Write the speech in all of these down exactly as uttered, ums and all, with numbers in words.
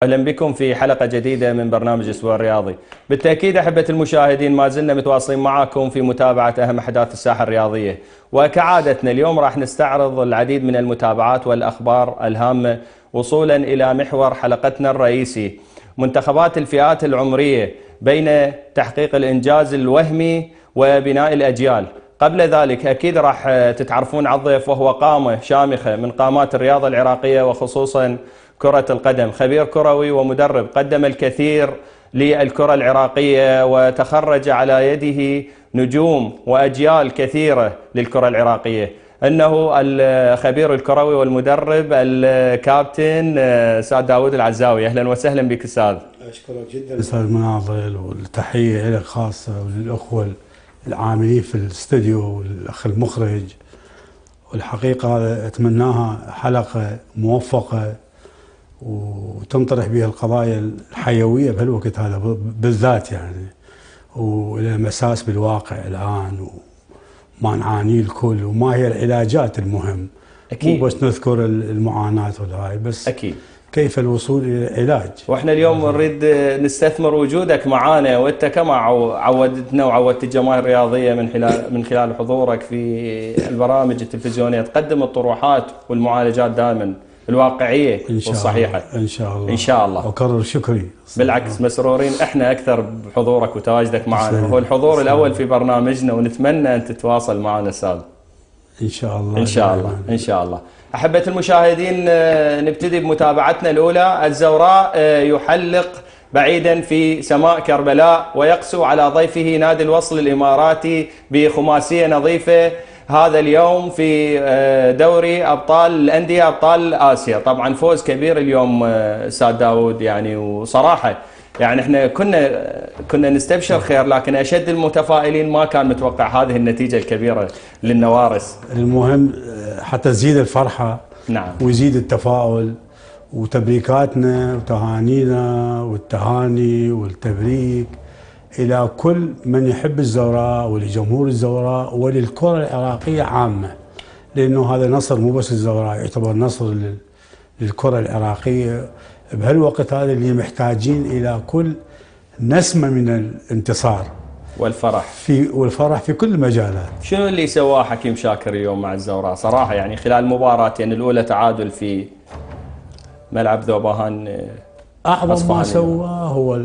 أهلا بكم في حلقة جديدة من برنامج أسبوع الرياضي. بالتأكيد أحبة المشاهدين ما زلنا متواصلين معكم في متابعة أهم أحداث الساحة الرياضية، وكعادتنا اليوم راح نستعرض العديد من المتابعات والأخبار الهامة وصولا إلى محور حلقتنا الرئيسي، منتخبات الفئات العمرية بين تحقيق الإنجاز الوهمي وبناء الأجيال. قبل ذلك أكيد راح تتعرفون على الضيف، وهو قامة شامخة من قامات الرياضة العراقية وخصوصا كرة القدم، خبير كروي ومدرب قدم الكثير للكرة العراقية وتخرج على يده نجوم وأجيال كثيرة للكرة العراقية. أنه الخبير الكروي والمدرب الكابتن أستاذ داود العزاوي. أهلا وسهلا بك أستاذ. أشكرك جدا أستاذ مناضل، والتحية لك خاصة وللأخوة العاملين في الاستوديو والأخ المخرج. والحقيقة أتمناها حلقة موفقة وتنطرح بها القضايا الحيوية بهالوقت هذا بالذات، يعني ولها مساس بالواقع الآن وما نعانيه الكل، وما هي العلاجات المهم. أكيد. مو بس نذكر المعاناة والهاي بس، أكيد كيف الوصول إلى العلاج. واحنا اليوم نريد نستثمر وجودك معانا، وانت كما عودتنا وعودت الجماهير الرياضية من خلال من خلال حضورك في البرامج التلفزيونية تقدم الطروحات والمعالجات دائما الواقعية إن شاء والصحيحة. الله. إن شاء الله. إن شاء الله. وأكرر شكري. بالعكس مسرورين احنا أكثر بحضورك وتواجدك معنا، وهو الحضور الأول في برنامجنا، ونتمنى أن تتواصل معنا أستاذ. إن شاء الله. إن شاء الله. إن شاء الله. أحبة المشاهدين، نبتدي بمتابعتنا الأولى. الزوراء يحلق بعيدا في سماء كربلاء ويقسو على ضيفه نادي الوصل الإماراتي بخماسية نظيفة هذا اليوم في دوري أبطال الأندية أبطال آسيا. طبعا فوز كبير اليوم أستاذ داود، يعني وصراحة يعني احنا كنا كنا نستبشر خير، لكن أشد المتفائلين ما كان متوقع هذه النتيجة الكبيرة للنوارس. المهم حتى تزيد الفرحة. نعم. ويزيد التفاؤل، وتبريكاتنا وتهانينا والتهاني والتبريك إلى كل من يحب الزوراء ولجمهور الزوراء وللكرة العراقية عامة، لأنه هذا نصر مو بس الزوراء، يعتبر نصر للكرة العراقية بهالوقت هذا اللي محتاجين إلى كل نسمة من الانتصار والفرح في والفرح في كل المجالات. شنو اللي سواه حكيم شاكر اليوم مع الزوراء صراحة، يعني خلال مباراتين يعني الأولى تعادل في ملعب ذوباهان؟ أعظم ما سواه هو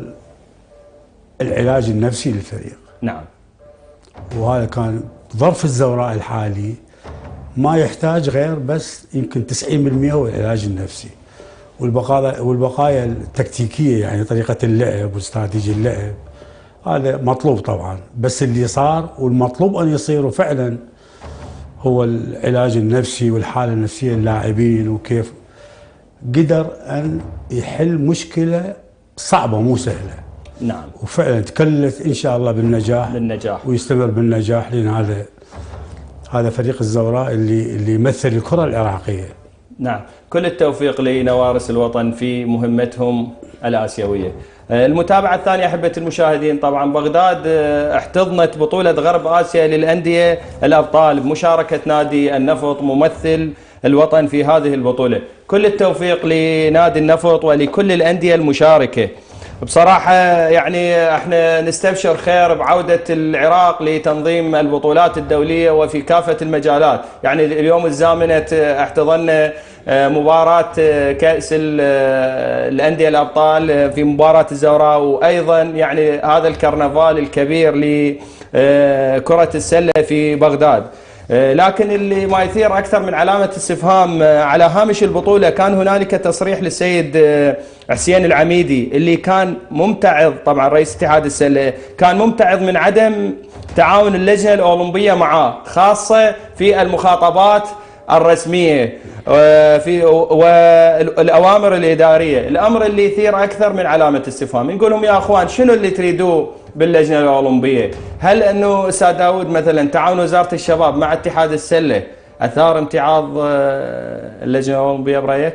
العلاج النفسي للفريق. نعم. وهذا كان ظرف الزوراء الحالي ما يحتاج غير بس يمكن تسعين بالمئة هو العلاج النفسي، والبقايا والبقايا التكتيكيه، يعني طريقه اللعب واستراتيجيه اللعب هذا مطلوب طبعا، بس اللي صار والمطلوب ان يصير فعلا هو العلاج النفسي والحاله النفسيه للاعبين، وكيف قدر ان يحل مشكله صعبه مو سهله. نعم. وفعلا تكلت ان شاء الله بالنجاح بالنجاح ويستمر بالنجاح، لان هذا هذا فريق الزوراء اللي اللي يمثل الكره العراقيه. نعم. كل التوفيق لنوارس الوطن في مهمتهم الآسيوية. المتابعة الثانية أحبة المشاهدين، طبعا بغداد احتضنت بطولة غرب آسيا للأندية الأبطال بمشاركة نادي النفط ممثل الوطن في هذه البطولة. كل التوفيق لنادي النفط ولكل الأندية المشاركة. بصراحة يعني احنا نستبشر خير بعودة العراق لتنظيم البطولات الدولية وفي كافة المجالات. يعني اليوم الزامنة احتضنا مباراة كأس الأندية الأبطال في مباراة الزوراء، وأيضا يعني هذا الكرنفال الكبير لكرة السلة في بغداد. لكن اللي ما يثير أكثر من علامة استفهام على هامش البطولة، كان هنالك تصريح للسيد حسين العميدي اللي كان ممتعض، طبعا رئيس اتحاد السلة كان ممتعض من عدم تعاون اللجنة الأولمبية معه، خاصة في المخاطبات الرسمية في والأوامر الإدارية. الأمر اللي يثير أكثر من علامة استفهام، نقول لهم يا أخوان شنو اللي تريدوه باللجنة الأولمبية؟ هل أنه أستاذ داود مثلا تعاون وزارة الشباب مع اتحاد السلة أثار امتعاض اللجنة الأولمبية برأيك؟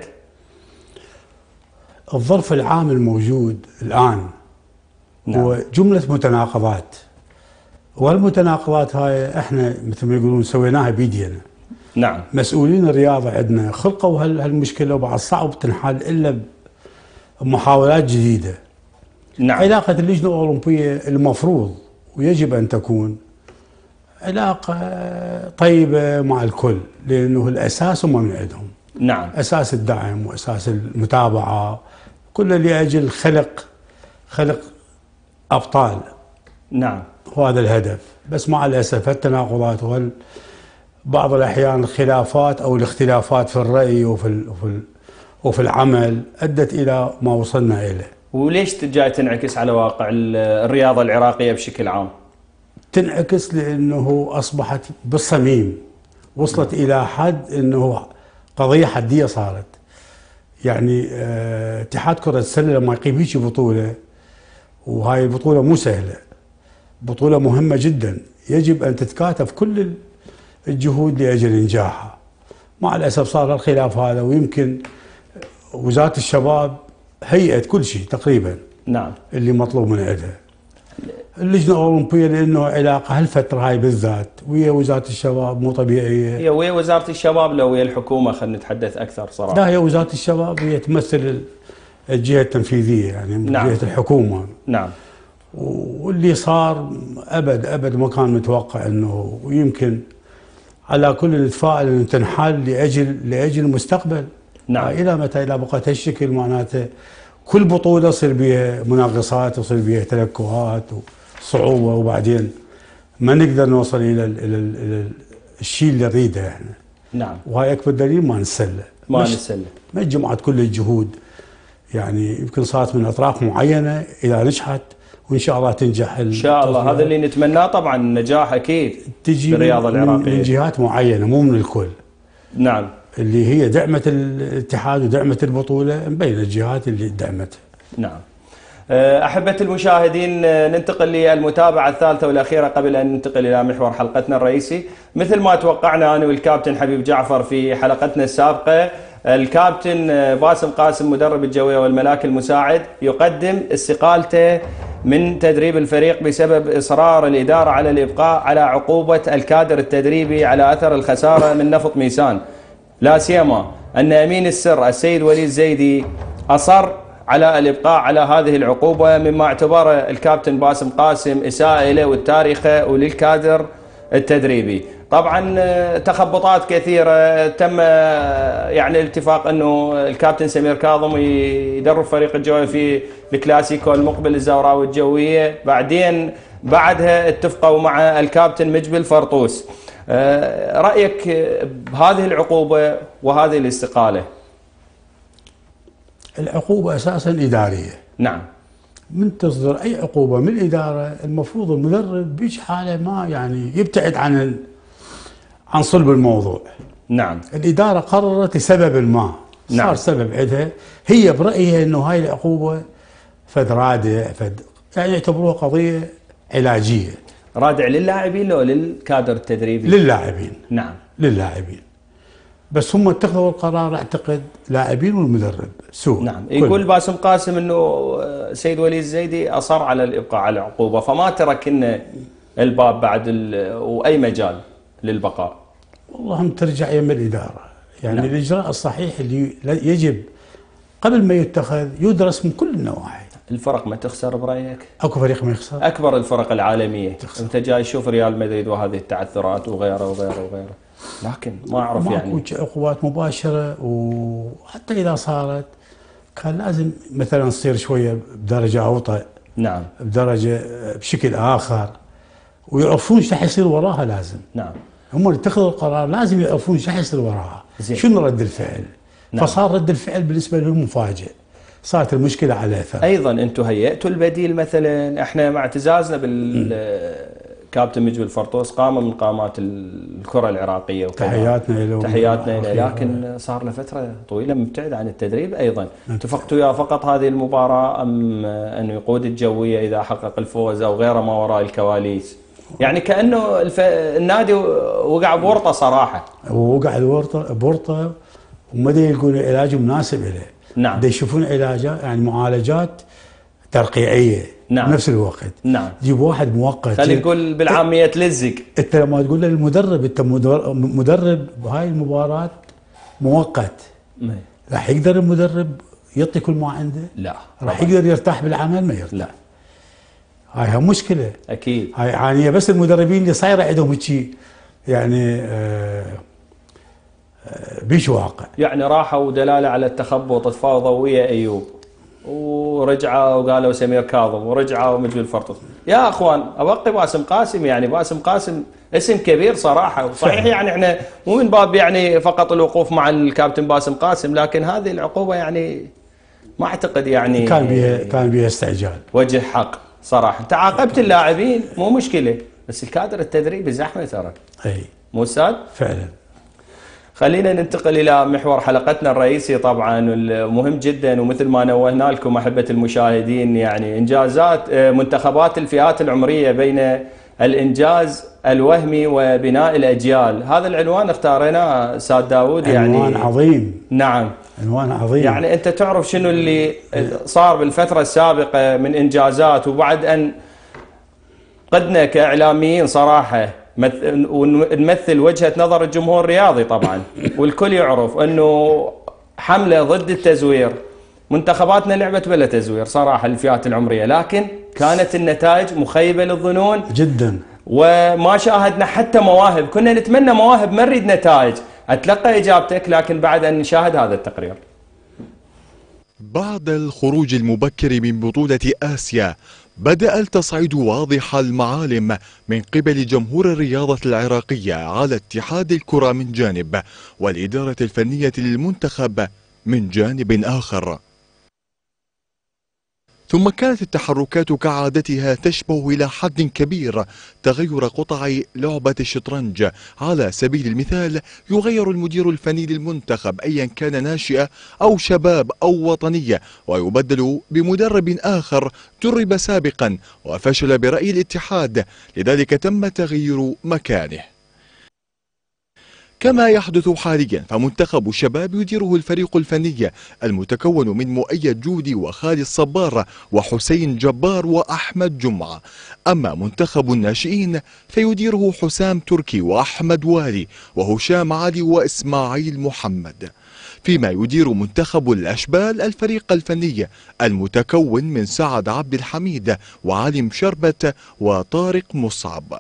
الظرف العام الموجود الآن نعم. هو جملة متناقضات، والمتناقضات هاي احنا مثل ما يقولون سويناها بيدينا. نعم. مسؤولين الرياضة عندنا خلقوا هالمشكلة، وبعد صعب تنحل إلا محاولات جديده. نعم. علاقه اللجنه الاولمبيه المفروض ويجب ان تكون علاقه طيبه مع الكل، لانه الاساس هم من عندهم. نعم. اساس الدعم واساس المتابعه كله لاجل خلق خلق ابطال. نعم. وهذا الهدف، بس مع الاسف التناقضات وال بعض الاحيان الخلافات او الاختلافات في الراي وفي ال وفي, ال وفي العمل ادت الى ما وصلنا اليه. وليش جاي تنعكس على واقع الرياضه العراقيه بشكل عام؟ تنعكس لانه اصبحت بالصميم، وصلت الى حد انه قضيه حديه صارت. يعني اه اتحاد كره السله لما يقيم هيك بطوله، وهاي البطوله مو سهله، بطوله مهمه جدا، يجب ان تتكاتف كل الجهود لاجل انجاحها. مع الاسف صار الخلاف هذا، ويمكن وزاره الشباب هيئت كل شيء تقريبا. نعم. اللي مطلوب من عندها. اللجنه الاولمبيه لانه علاقه هالفتره هاي بالذات ويا وزاره الشباب مو طبيعيه. هي ويا وزاره الشباب لو ويا الحكومه، خلينا نتحدث اكثر صراحه. لا، هي وزاره الشباب هي تمثل الجهه التنفيذيه، يعني نعم. جهه الحكومه. نعم. واللي صار ابد ابد ما كان متوقع انه، ويمكن على كل نتفائل انه تنحل لاجل لاجل المستقبل. نعم. الى متى؟ الى بقت هالشكل معناته كل بطوله يصير بها مناقصات ويصير بها تلكؤات وصعوبه، وبعدين ما نقدر نوصل الى ال الى, ال إلى الشيء اللي نريده احنا. نعم. وهاي اكبر دليل ما نسله. ما نسله. ما جمعت كل الجهود، يعني يمكن صارت من اطراف معينه، اذا نجحت وان شاء الله تنجح ان شاء الله، هذا اللي نتمناه طبعا، النجاح اكيد تجي بالرياضه العراقيه من جهات معينه مو من الكل. نعم. اللي هي دعمت الاتحاد ودعمت البطوله، مبين الجهات اللي دعمتها. نعم. أحبة المشاهدين، ننتقل للمتابعة الثالثة والأخيرة قبل أن ننتقل إلى محور حلقتنا الرئيسي. مثل ما توقعنا أنا والكابتن حبيب جعفر في حلقتنا السابقة، الكابتن باسم قاسم مدرب الجوية والملاك المساعد يقدم استقالته من تدريب الفريق بسبب إصرار الإدارة على الإبقاء على عقوبة الكادر التدريبي على أثر الخسارة من نفط ميسان، لا سيما أن أمين السر السيد ولي الزيدي أصر على الإبقاء على هذه العقوبة، مما اعتبره الكابتن باسم قاسم إساءة له والتاريخ وللكادر التدريبي. طبعا تخبطات كثيرة، تم يعني الاتفاق أنه الكابتن سمير كاظم يدرب فريق الجوية في الكلاسيكو المقبل الزوراوي الجوية، بعدين بعدها اتفقوا مع الكابتن مجبل فرطوس. رأيك بهذه العقوبة وهذه الاستقالة؟ العقوبة أساسا إدارية. نعم. من تصدر أي عقوبة من الإدارة المفروض المدرب بيش حالة ما يعني يبتعد عن عن صلب الموضوع. نعم. الإدارة قررت لسبب ما، صار نعم. سبب عندها، هي برأيها أنه هاي العقوبة فد رادع، فد يعني يعتبروها قضية علاجية. رادع للاعبين لو للكادر التدريبي؟ للاعبين. نعم. للاعبين. بس هم اتخذوا القرار اعتقد لاعبين والمدرب سوء. نعم. يقول باسم قاسم انه سيد ولي الزيدي اصر على الابقاء على العقوبه، فما ترك لنا الباب بعد واي مجال للبقاء. والله هم ترجع يم الاداره، يعني نعم. الاجراء الصحيح اللي يجب قبل ما يتخذ يدرس من كل النواحي. الفرق ما تخسر برايك؟ اكو فريق ما يخسر؟ اكبر الفرق العالميه تخسر. انت جاي تشوف ريال مدريد وهذه التعثرات وغيره وغيره وغيره، لكن ما اعرف يعني ماكو عقوبات مباشره، وحتى اذا صارت كان لازم مثلا تصير شويه بدرجه اوطى. نعم. بدرجه بشكل اخر، ويعرفون ايش راح يصير وراها. لازم نعم. هم اللي اتخذوا القرار لازم يعرفون ايش راح يصير وراها. زين. شنو رد الفعل؟ نعم. فصار رد الفعل بالنسبه لهم مفاجئ، صارت المشكله على اثر. ايضا انتم هيئتوا البديل، مثلا احنا مع اعتزازنا بالكابتن مجبل فرطوس قامه من قامات الكره العراقيه وكذا، تحياتنا له تحياتنا له، لكن صار له فتره طويله مبتعد عن التدريب. ايضا اتفقتوا وياه فقط هذه المباراه ام انه يقود الجويه اذا حقق الفوز او غيره ما وراء الكواليس؟ يعني كانه الف... النادي وقع بورطه صراحه. وقع بورطه بورطه وما يلقون علاج مناسب له. نعم. دا يشوفون علاجات يعني معالجات ترقيعيه. نعم. بنفس الوقت. نعم. جيب واحد مؤقت. خلينا نقول بالعاميه تلزق. انت لما تقول للمدرب انت مدرب بهاي المباراه مؤقت، راح يقدر المدرب يعطي كل ما عنده؟ لا. راح يقدر يرتاح بالعمل؟ ما يرتاح. لا. هاي هم مشكله. اكيد. هاي يعني بس المدربين اللي صايره عندهم هيك يعني آه آه بيش واقع. يعني راحوا دلاله على التخبط، تفاوضوا ويا ايوب ورجعوا وقالوا سمير كاظم ورجعوا مجدي الفرطس. يا اخوان ابقي باسم قاسم، يعني باسم قاسم اسم كبير صراحه، وصحيح يعني احنا مو من باب يعني فقط الوقوف مع الكابتن باسم قاسم، لكن هذه العقوبه يعني ما اعتقد يعني كان بيها كان بيها استعجال. وجه حق صراحه. انت عاقبت اللاعبين مو مشكله، بس الكادر التدريبي زحمه ترى. اي مو استاذ؟ فعلا. خلينا ننتقل إلى محور حلقتنا الرئيسي طبعا، مهم جدا، ومثل ما نوهنا لكم أحبة المشاهدين يعني إنجازات منتخبات الفئات العمرية بين الإنجاز الوهمي وبناء الأجيال. هذا العنوان اختارناه أستاذ داود، يعني عنوان عظيم. نعم عنوان عظيم. يعني أنت تعرف شنو اللي صار بالفترة السابقة من إنجازات، وبعد أن قدنا كإعلاميين صراحة ونمثل وجهة نظر الجمهور الرياضي طبعا، والكل يعرف انه حملة ضد التزوير. منتخباتنا لعبت بلا تزوير صراحة الفئات العمرية، لكن كانت النتائج مخيبة للظنون جدا، وما شاهدنا حتى مواهب. كنا نتمنى مواهب، ما نريد نتائج. اتلقى اجابتك، لكن بعد ان نشاهد هذا التقرير. بعد الخروج المبكر من بطولة آسيا، بدأ التصعيد واضح المعالم من قبل جمهور الرياضة العراقية على اتحاد الكرة من جانب، والإدارة الفنية للمنتخب من جانب آخر. ثم كانت التحركات كعادتها تشبه إلى حد كبير تغير قطع لعبة الشطرنج. على سبيل المثال، يغير المدير الفني للمنتخب أيا كان ناشئة أو شباب أو وطنية، ويبدل بمدرب آخر درب سابقا وفشل برأي الاتحاد، لذلك تم تغيير مكانه. كما يحدث حاليا، فمنتخب الشباب يديره الفريق الفني المتكون من مؤيد جودي وخالد صبار وحسين جبار وأحمد جمعة. أما منتخب الناشئين فيديره حسام تركي وأحمد والي وهشام علي وإسماعيل محمد. فيما يدير منتخب الأشبال الفريق الفني المتكون من سعد عبد الحميد وعلي مشربت وطارق مصعب.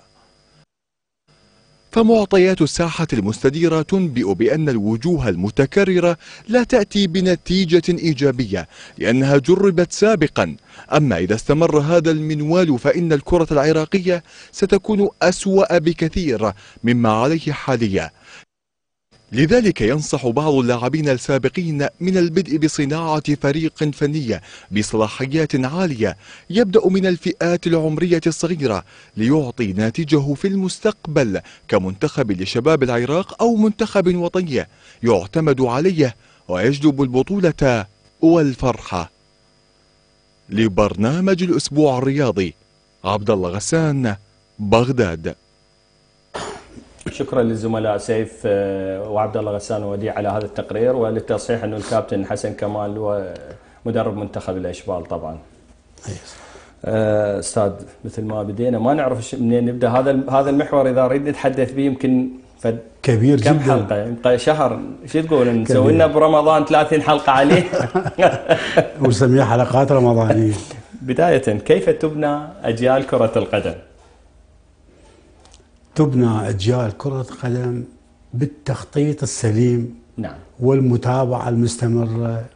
فمعطيات الساحة المستديرة تنبئ بأن الوجوه المتكررة لا تأتي بنتيجة إيجابية لأنها جربت سابقا. أما إذا استمر هذا المنوال فإن الكرة العراقية ستكون أسوأ بكثير مما عليه حاليا. لذلك ينصح بعض اللاعبين السابقين من البدء بصناعة فريق فني بصلاحيات عالية يبدأ من الفئات العمرية الصغيرة ليعطي ناتجه في المستقبل كمنتخب لشباب العراق أو منتخب وطني يعتمد عليه ويجلب البطولة والفرحة. لبرنامج الأسبوع الرياضي، عبد الله غسان، بغداد. شكرا للزملاء سيف وعبد الله غسان ووديع على هذا التقرير، وللتصحيح انه الكابتن حسن كمال هو مدرب منتخب الاشبال طبعا. استاذ مثل ما بدينا ما نعرف منين نبدا هذا هذا المحور، اذا نريد نتحدث به يمكن فد كبير كم جدا. حلقه يبقى شهر، شو تقول نسوي لنا برمضان ثلاثين حلقه عليه ونسميها حلقات رمضانيه. بدايه، كيف تبنى اجيال كره القدم؟ تبنى أجيال كرة قدم بالتخطيط السليم، نعم، والمتابعة المستمرة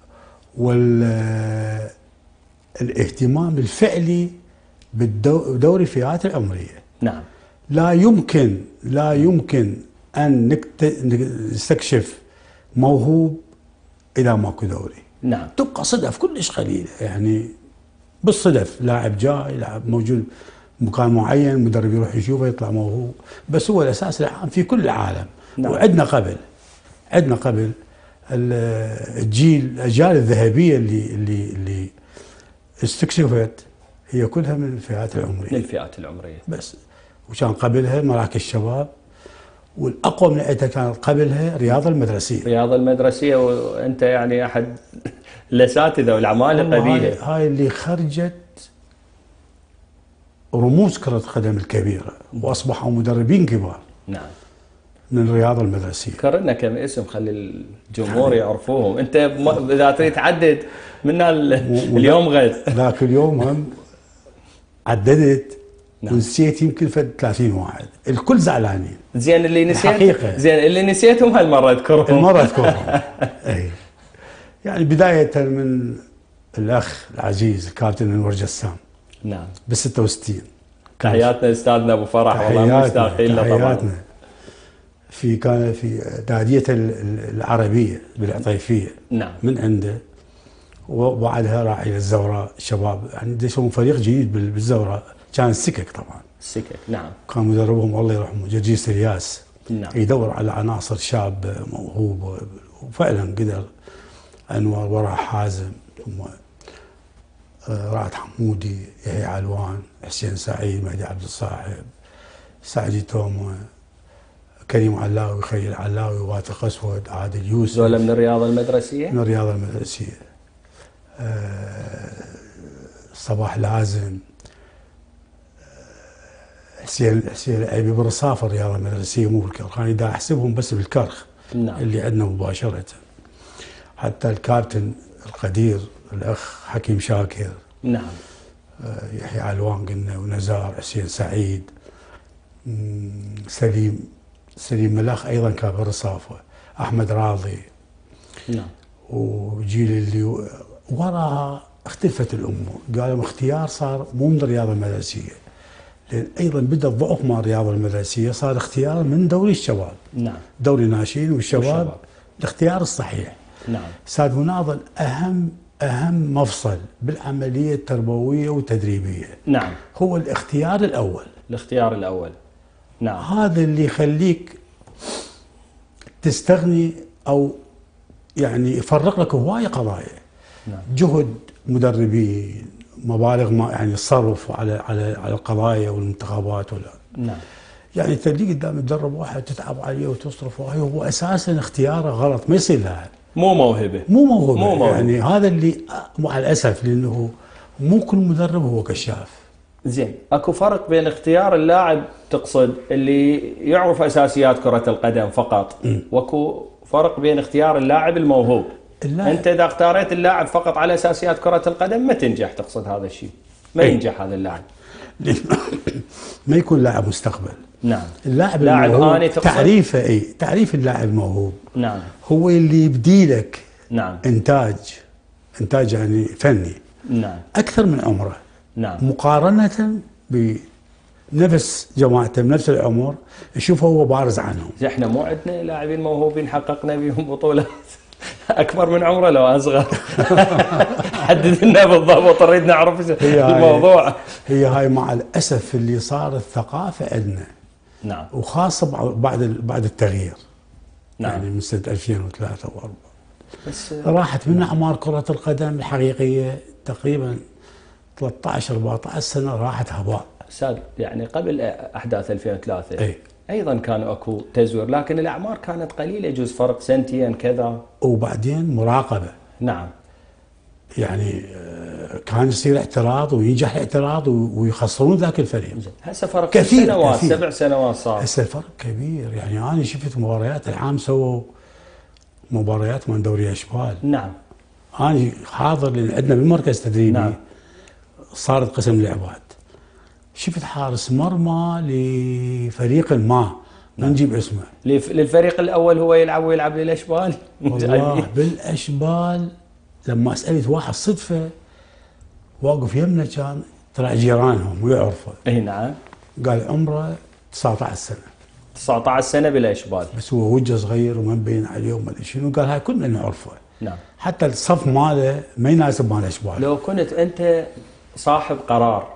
والاهتمام الفعلي بدوري الفئات العمرية. نعم. لا يمكن لا يمكن أن نستكشف موهوب إذا ماكو دوري. نعم. تبقى صدف كلش قليلة، يعني بالصدف لاعب جاي لاعب موجود مكان معين، مدرب يروح يشوفه يطلع موهوب، بس هو الاساس العام في كل العالم. نعم. وعندنا قبل عندنا قبل الجيل الاجيال الذهبيه اللي اللي اللي استكشفت هي كلها من الفئات العمريه. من الفئات العمريه بس. وكان قبلها مراكز الشباب، والاقوى من عندها كانت قبلها الرياضه المدرسيه. الرياضه المدرسيه، وانت يعني احد الاساتذه والعمالقه بيها. هاي اللي خرجت رموز كرة القدم الكبيرة واصبحوا مدربين كبار. نعم. من الرياضه المدرسيه. ذكرنا كم اسم خلي الجمهور يعرفوهم. انت اذا تريد تعدد منا اليوم غد. ذاك اليوم هم عددت نعم. ونسيت يمكن فد ثلاثين واحد، الكل زعلانين. زين اللي نسيت الحقيقة. زين اللي نسيتهم هالمره اذكرهم. المره اذكرهم. اي يعني بدايه من الاخ العزيز الكابتن انور جسام. نعم. ب ستة وستين. تحياتنا استاذنا ابو فرح، والله مشتاقين له طبعا. تحياتنا. في كان في ناديه العربيه بالعطيفيه. نعم. من عنده، وبعدها راح الى الزوراء شباب، يعني يسوون فريق جديد بالزوراء، كان السكك طبعا. السكك نعم. كان مدربهم الله يرحمه جرجيس الياس. نعم. يدور على عناصر شاب موهوب، وفعلا قدر. انور، وراح حازم، ثم رائد حمودي، يحيى علوان، حسين سعيد، مهدي عبد الصاحب، سعدي تومه، كريم علاوي، خيل علاوي، واتق اسود، عادل يوسف. ذولا من الرياضه المدرسيه؟ من الرياضه المدرسيه. أه صباح لازم، حسين حسين العيبي بالرصافه الرياضه المدرسيه مو بالكرخ، انا دا احسبهم بس بالكرخ. نعم. اللي عندنا مباشره. حتى الكابتن القدير الاخ حكيم شاكر. نعم. أه يحيى علوان قلنا، ونزار، حسين سعيد، سليم سليم ملاخ ايضا كان بالرصافه، احمد راضي. نعم. وجيل اللي وراها اختلفت الامور، قالوا اختيار صار مو من الرياضه المدرسيه، لان ايضا بدا الضعف مع الرياضه المدرسيه، صار اختيار من دوري الشباب. نعم. دوري ناشئين والشباب, والشباب. الاختيار الصحيح. نعم. استاذ مناضل اهم اهم مفصل بالعمليه التربويه والتدريبيه. نعم. هو الاختيار الاول. الاختيار الاول. نعم. هذا اللي يخليك تستغني او يعني يفرق لك هوايه قضايا. نعم. جهد مدربين، مبالغ ما يعني الصرف على على على القضايا والانتخابات ولا. نعم. يعني تلقي قدام تدرب واحد تتعب عليه وتصرف عليه، هو اساسا اختياره غلط، ما يصير لاعب. مو موهبه. مو موهبه. مو موهبه. يعني هذا اللي مع الاسف، لانه مو كل مدرب هو كشاف. زين، اكو فرق بين اختيار اللاعب تقصد اللي يعرف اساسيات كرة القدم فقط، م. واكو فرق بين اختيار اللاعب الموهوب. اللاعب. انت اذا اختاريت اللاعب فقط على اساسيات كرة القدم ما تنجح، تقصد هذا الشيء. ما أي. ينجح هذا اللاعب. ما يكون لاعب مستقبل. نعم. اللاعب لاعب الموهوب تعريفه اي تعريف اللاعب الموهوب. نعم. هو اللي يبدي لك. نعم. انتاج انتاج يعني فني. نعم. اكثر من عمره. نعم. مقارنة بنفس جماعته بنفس العمر، يشوفه هو بارز عنهم. احنا مو عندنا لاعبين موهوبين حققنا بهم بطولات اكبر من عمره لو اصغر. حدد لنا بالضبط، نريد نعرف الموضوع. هي هاي مع الاسف اللي صار الثقافه عندنا. نعم. وخاصه بعد بعد التغيير. نعم. يعني من سنه ألفين وثلاثة وأربعة بس راحت من اعمار كره القدم الحقيقيه تقريبا ثلاثة عشر أربعة عشر سنه، راحت هباء. استاذ يعني قبل احداث ألفين وثلاثة اي ايضا كان اكو تزوير، لكن الاعمار كانت قليله، يجوز فرق سنتين كذا. وبعدين مراقبه. نعم. يعني كان يصير اعتراض وينجح الاعتراض ويخسرون ذاك الفريق. هسه فرق كثير سنوات كثير. سبع سنوات صار. هسه الفرق كبير. يعني انا شفت مباريات العام، سووا مباريات من دوري اشبال. نعم. انا حاضر لان عندنا بالمركز تدريبي. نعم. صارت قسم لعبات، شفت حارس مرمى لفريق ما ما نجيب اسمه، للفريق الاول هو يلعب ويلعب للاشبال. والله بالاشبال لما سالت واحد صدفه واقف يمنا، كان طلع جيرانهم ويعرفه. اي نعم. قال عمره تسعة عشر سنه. تسعة عشر سنه بالاشبال، بس هو وجهه صغير وما مبين عليه وما ادري شنو. قال هاي كلنا نعرفه. نعم. حتى الصف ماله ما يناسب مال الاشبال. لو كنت انت صاحب قرار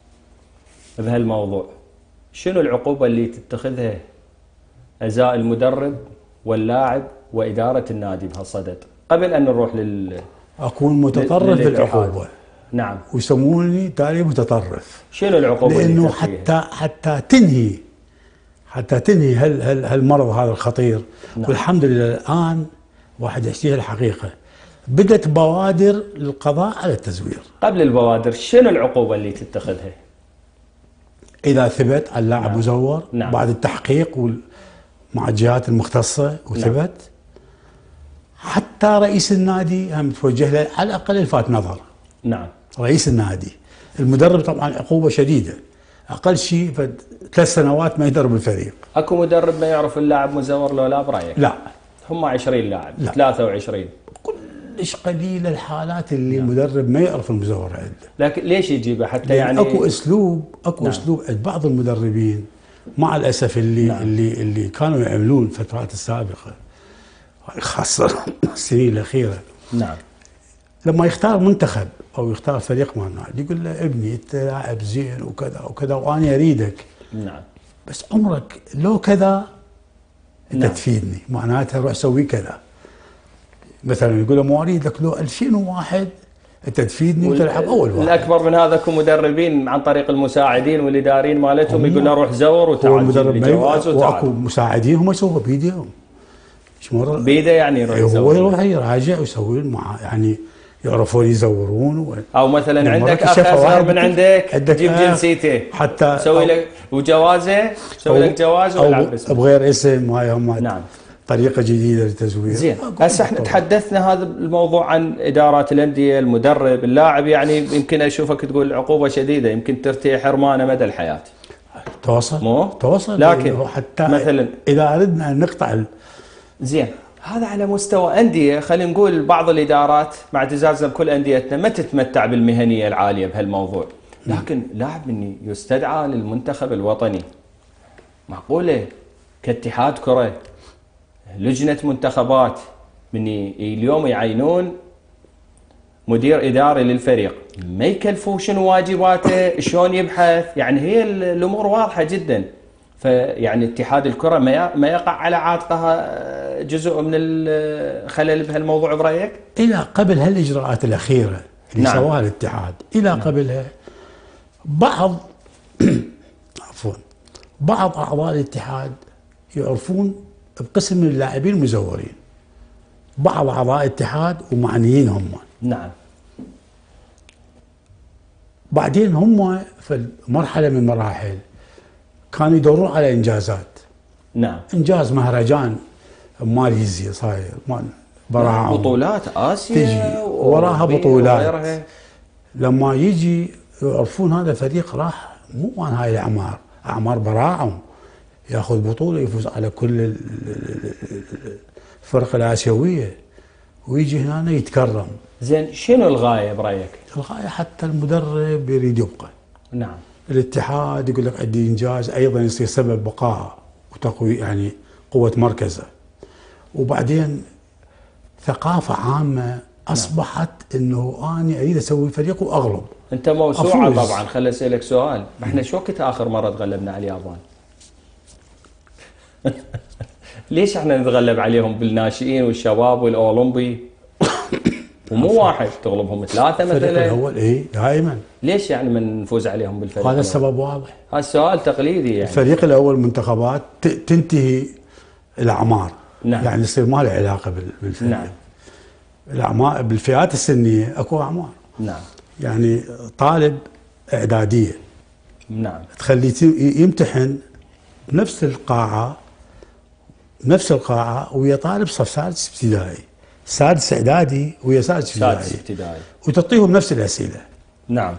بهالموضوع، شنو العقوبه اللي تتخذها ازاء المدرب واللاعب واداره النادي بهالصدد قبل ان نروح لل اكون متطرف بالعقوبه؟ نعم. ويسموني تالي متطرف. شنو العقوبه؟ لانه حتى حتى تنهي حتى تنهي هال هال هالمرض هذا الخطير. نعم. والحمد لله الان واحد يحكيها الحقيقه، بدت بوادر للقضاء على التزوير. قبل البوادر شنو العقوبه اللي تتخذها؟ اذا ثبت اللاعب نعم. مزور. نعم. بعد التحقيق مع الجهات المختصه وثبت. نعم. حتى رئيس النادي هم توجه له على الاقل الفات نظر. نعم. رئيس النادي. المدرب طبعا عقوبه شديده، اقل شيء ثلاث سنوات ما يدرب الفريق. اكو مدرب ما يعرف اللاعب مزور لو لا برايك؟ لا. هم عشرين لاعب، لا. ثلاثة وعشرين. كلش قليله الحالات اللي المدرب ما يعرف المزور عنده. لكن ليش يجيبه حتى يعني اكو اسلوب اكو نعم. اسلوب عند بعض المدربين مع الاسف اللي نعم. اللي اللي كانوا يعملون الفترات السابقه خاصه السنين الاخيره. نعم. لما يختار منتخب او يختار فريق مال نادي يقول له ابني انت لاعب زين وكذا وكذا وانا اريدك. نعم. بس عمرك لو كذا انت نعم. تفيدني، معناتها روح سوي كذا. مثلا يقول له مو اريدك لو ألفين وواحد انت تفيدني وتلعب اول واحد. الاكبر من هذا كو مدربين عن طريق المساعدين والاداريين مالتهم يقول له روح زور وتعال جيب لي جواز وتعال. واكو مساعدين هم يسووا بايديهم. بيده يعني يروح يزور. هو يروح يراجع ويسوي مع يعني يعرفون يزورون و... او مثلا عندك اخ اصغر من عندك تجيب جنسيته حتى سوي لك وجوازه سوي لك جواز ويلعب باسمه بغير اسم. هاي هم نعم. طريقه جديده للتزوير. زين هسه احنا تحدثنا هذا الموضوع عن ادارات الانديه، المدرب، اللاعب، يعني يمكن اشوفك تقول عقوبه شديده يمكن ترتيح حرمانه مدى الحياه. توصل مو توصل لكن حتى مثلا اذا اردنا ان نقطع ال... زين هذا على مستوى انديه، خلينا نقول بعض الادارات مع اعتزازنا بكل انديتنا ما تتمتع بالمهنيه العاليه بهالموضوع، لكن لاعب مني يستدعى للمنتخب الوطني، معقوله كاتحاد كره لجنه منتخبات من اليوم يعينون مدير اداري للفريق ما يكلفوه شنو واجباته شلون يبحث، يعني هي الامور واضحه جدا. فيعني اتحاد الكره ما يقع على عاتقها جزء من الخلل بهالموضوع برايك؟ الى قبل هالاجراءات الاخيره اللي نعم. سواها الاتحاد الى نعم. قبلها بعض عفوا بعض اعضاء الاتحاد يعرفون بقسم من اللاعبين المزورين، بعض اعضاء الاتحاد ومعنيين هم. نعم. بعدين هم في مرحله من المراحل كانوا يدورون على انجازات. نعم. انجاز مهرجان ماليزيا صاير مال براعم بطولات اسيا تجي وراها بطولات. لما يجي يعرفون هذا فريق راح مو مال هاي الاعمار، اعمار براعم ياخذ بطوله يفوز على كل الفرق الاسيويه ويجي هنا يتكرم. زين شنو الغايه برايك؟ الغايه حتى المدرب يريد يبقى. نعم. الاتحاد يقول لك عندي انجاز ايضا يصير سبب بقائه وتقوي يعني قوه مركزه. وبعدين ثقافه عامه اصبحت انه انا اريد اسوي فريق واغلب. انت موسوعه أفوز. طبعا خليني اسالك سؤال، احنا شو وقت اخر مره تغلبنا على اليابان؟ ليش احنا نتغلب عليهم بالناشئين والشباب والاولمبي؟ ومو واحد تغلبهم ثلاثه مثلا. الفريق الاول اي دائما. ليش يعني من نفوز عليهم بالفريق؟ هذا السبب واضح. هذا السؤال تقليدي يعني. الفريق الاول منتخبات تنتهي الاعمار. نعم. يعني يصير ما له علاقه بالفريق. نعم. الاعمار بالفئات السنيه اكو اعمار. نعم. يعني طالب اعداديه. نعم. تخليه يمتحن بنفس القاعه نفس القاعه ويا طالب صف سادس ابتدائي، سادس اعدادي ويا سادس ابتدائي. سادس ابتدائي. وتعطيهم نفس الاسئله. نعم.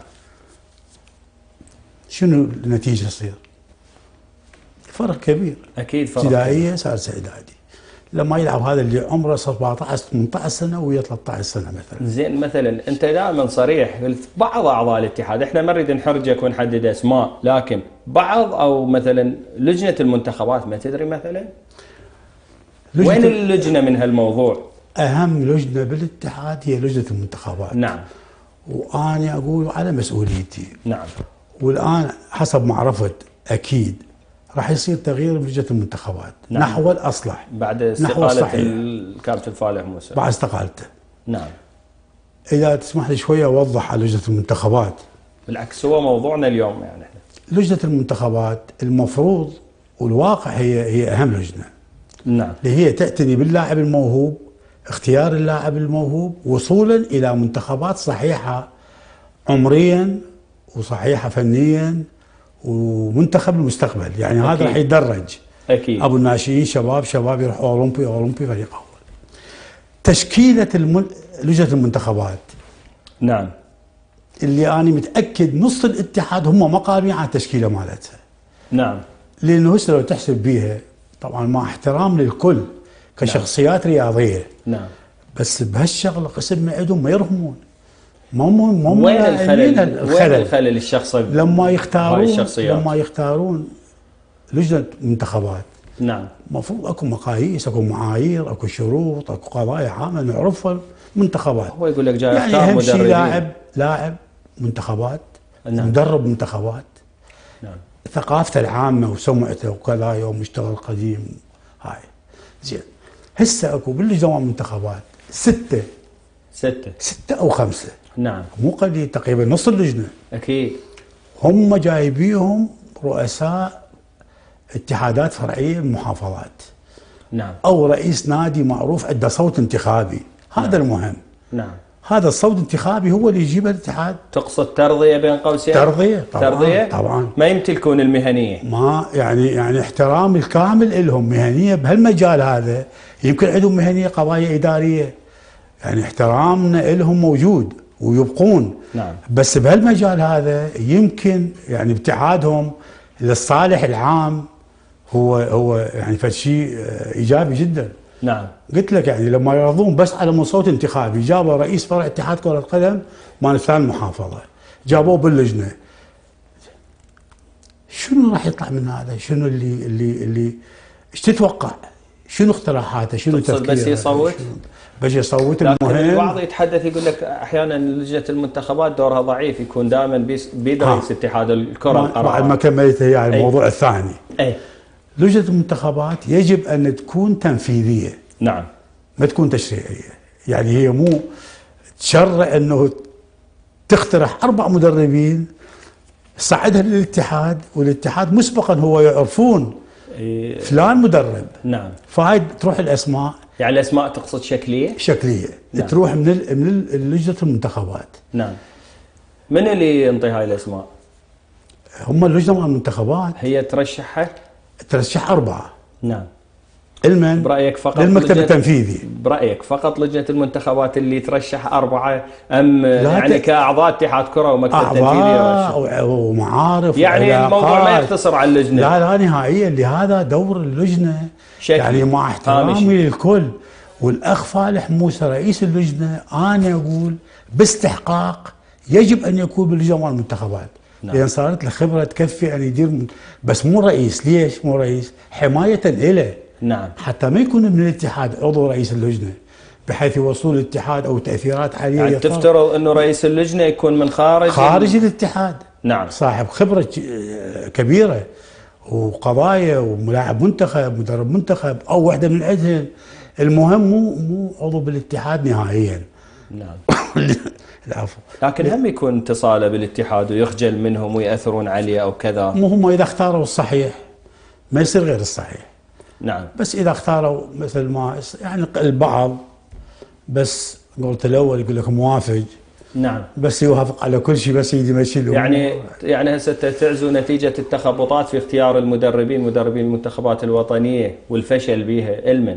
شنو النتيجه تصير؟ فرق كبير. اكيد فرق. ابتدائيه سادس اعدادي. لما يلعب هذا اللي عمره سبعطعش ثمانطعش سنه ويا ثلاثطعش سنه مثلا. زين مثلا انت دائما صريح قلت بعض اعضاء الاتحاد، احنا ما نريد نحرجك ونحدد اسماء، لكن بعض او مثلا لجنه المنتخبات ما تدري مثلا؟ وين اللجنه من هالموضوع؟ اهم لجنه بالاتحاد هي لجنه المنتخبات. نعم. وانا اقول على مسؤوليتي. نعم. والان حسب ما عرفت اكيد راح يصير تغيير بلجنه المنتخبات. نعم. نحو الاصلح بعد استقاله الكابتن فالح موسى. بعد استقالته. نعم. اذا تسمح لي شويه اوضح على لجنه المنتخبات. بالعكس هو موضوعنا اليوم يعني احنا. لجنه المنتخبات المفروض والواقع هي هي اهم لجنه. نعم. اللي هي تعتني باللاعب الموهوب، اختيار اللاعب الموهوب، وصولا الى منتخبات صحيحه عمريا وصحيحه فنيا ومنتخب المستقبل، يعني أكيد. هذا راح يتدرج. اكيد. ابو الناشئين شباب شباب يروحوا اولمبي اولمبي فريق اول. تشكيله المن... لجنه المنتخبات نعم اللي انا متاكد نص الاتحاد هم ما قاربين على التشكيله مالتها. نعم. لانه هسه لو تحسب بيها طبعا مع احترام للكل كشخصيات نعم. رياضيه نعم. بس بهالشغله قسم من عندهم ما يرهمون. ما هم ما هم وين الخلل؟ الخلل؟ وين الخلل الشخصي؟ لما يختارون لما يختارون لجنه منتخبات نعم المفروض اكو مقاييس، اكو معايير، اكو شروط، اكو قضايا عامه نعرفها منتخبات. هو يقول لك جاي يعني يختار اهم شيء مدربين. لاعب لاعب منتخبات نعم. مدرب منتخبات نعم. ثقافته العامه وسمعته وكذا يوم اشتغل قديم هاي زين. هسه اكو باللجنه المنتخبات سته سته سته او خمسه نعم مو قليل تقريبا نص اللجنه اكيد. هم جايبيهم رؤساء اتحادات فرعيه من محافظات نعم او رئيس نادي معروف عنده صوت انتخابي. هذا نعم. المهم. نعم. هذا الصوت الانتخابي هو اللي يجيبه الاتحاد. تقصد ترضيه بين قوسين؟ ترضيه طبعا ترضيه طبعا ما يمتلكون المهنيه. ما يعني يعني احترام الكامل لهم. مهنيه بهالمجال هذا يمكن عندهم مهنيه قضايا اداريه يعني احترامنا لهم موجود ويبقون. نعم. بس بهالمجال هذا يمكن يعني ابتعادهم للصالح العام هو هو يعني فشيء ايجابي جدا. نعم. قلت لك يعني لما يرضون بس على من صوت انتخابي جابوا رئيس فرع اتحاد كرة القدم مال ثاني محافظة جابوه باللجنة. شنو راح يطلع من هذا؟ شنو اللي اللي اللي ايش تتوقع؟ شنو اقتراحاته؟ شنو تفكيره؟ بس يصوت؟ بس يصوت. لكن المهم البعض يتحدث يقول لك احيانا لجنه المنتخبات دورها ضعيف يكون دائما بيد رئيس اتحاد الكره القرار. بعد ما كملت هي يعني الموضوع الثاني. اي لجنة المنتخبات يجب ان تكون تنفيذية. نعم. ما تكون تشريعية. يعني هي مو تشرع انه تقترح اربع مدربين صعدها للاتحاد والاتحاد مسبقا هو يعرفون إيه. فلان مدرب. نعم. فهاي تروح الاسماء يعني الاسماء تقصد شكليه؟ شكليه. نعم. تروح من ال من ال- لجنه المنتخبات. نعم. من اللي ينطي هاي الاسماء؟ هم اللجنه مال المنتخبات هي ترشحها؟ ترشح اربعه. نعم. المن برايك فقط للمكتب لجنة... التنفيذي. برايك فقط لجنه المنتخبات اللي ترشح اربعه ام يعني ت... كاعضاء اتحاد كره ومكتب تنفيذي اعضاء ومعارف يعني الموضوع ما يقتصر على اللجنه؟ لا لا نهائيا. لهذا دور اللجنه شكل. يعني مع احترامي للكل والاخ فالح موسى رئيس اللجنه انا اقول باستحقاق يجب ان يكون باللجنه مال المنتخبات. نعم. لان صارت له خبره تكفي ان يدير من... بس مو رئيس. ليش مو رئيس؟ حمايه له. نعم. حتى ما يكون من الاتحاد عضو رئيس اللجنه بحيث يوصل الاتحاد او تاثيرات عليه. يعني تفترض انه رئيس اللجنه يكون من خارج خارج ال... الاتحاد. نعم. صاحب خبره كبيره وقضايا وملاعب منتخب مدرب منتخب او واحده من عندهم. المهم مو مو عضو بالاتحاد نهائيا. نعم. العفو. لكن هم يكون اتصاله بالاتحاد ويخجل منهم ويأثرون عليه او كذا. مو هم اذا اختاروا الصحيح ما يصير غير الصحيح. نعم. بس اذا اختاروا مثل ما يعني البعض بس قلت الاول يقول لك موافق. نعم. بس يوافق على كل شيء بس يجي يمشي له. يعني يعني هسه تعزو نتيجه التخبطات في اختيار المدربين مدربين المنتخبات الوطنيه والفشل بها المن؟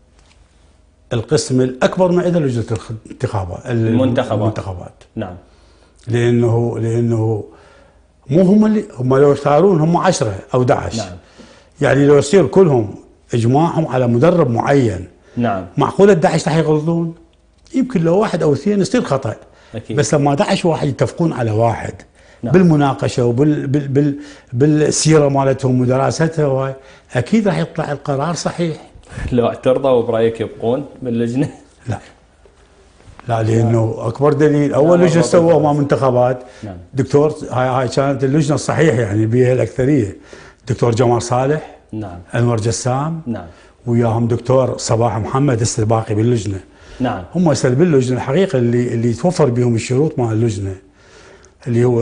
القسم الاكبر ما عندنا لجنه الانتخابات المنتخبات. المنتخبات. نعم. لانه لانه مو هم اللي هم لو يختارون هم عشرة او احد عشر. نعم. يعني لو يصير كلهم اجماعهم على مدرب معين. نعم. معقوله احد عشر راح يغلطون؟ يمكن لو واحد او اثنين يصير خطا. أكيد. بس لما احد عشر واحد يتفقون على واحد. نعم. بالمناقشه وبال بال بال بالسيره مالتهم ودراستها وهاي اكيد راح يطلع القرار صحيح. لو اعترضوا برايك يبقون باللجنه؟ لا لا لانه اكبر دليل اول لجنه سووها مع منتخبات. نعم. دكتور هاي هاي كانت اللجنه الصحيحه يعني بها الاكثريه. دكتور جمال صالح. نعم. انور جسام. نعم. وياهم دكتور صباح محمد هسه الباقي باللجنه. نعم. هم هسه باللجنه الحقيقه اللي اللي توفر بهم الشروط مع اللجنه اللي هو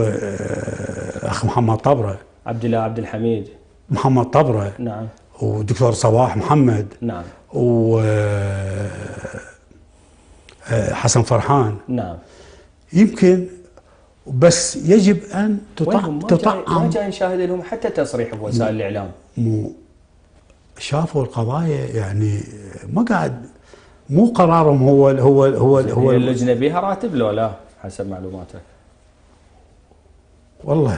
اخ محمد طبره. عبد الله عبد الحميد. محمد طبره. نعم. ودكتور صباح محمد. نعم. و حسن فرحان. نعم. يمكن بس يجب ان تطعم ما جاي ما جاي نشاهد لهم حتى تصريح بوسائل الاعلام. مو شافوا القضايا يعني ما قاعد، مو قرارهم هو هو هو هو هي اللجنه بيها راتب لو لا حسب معلوماتك؟ والله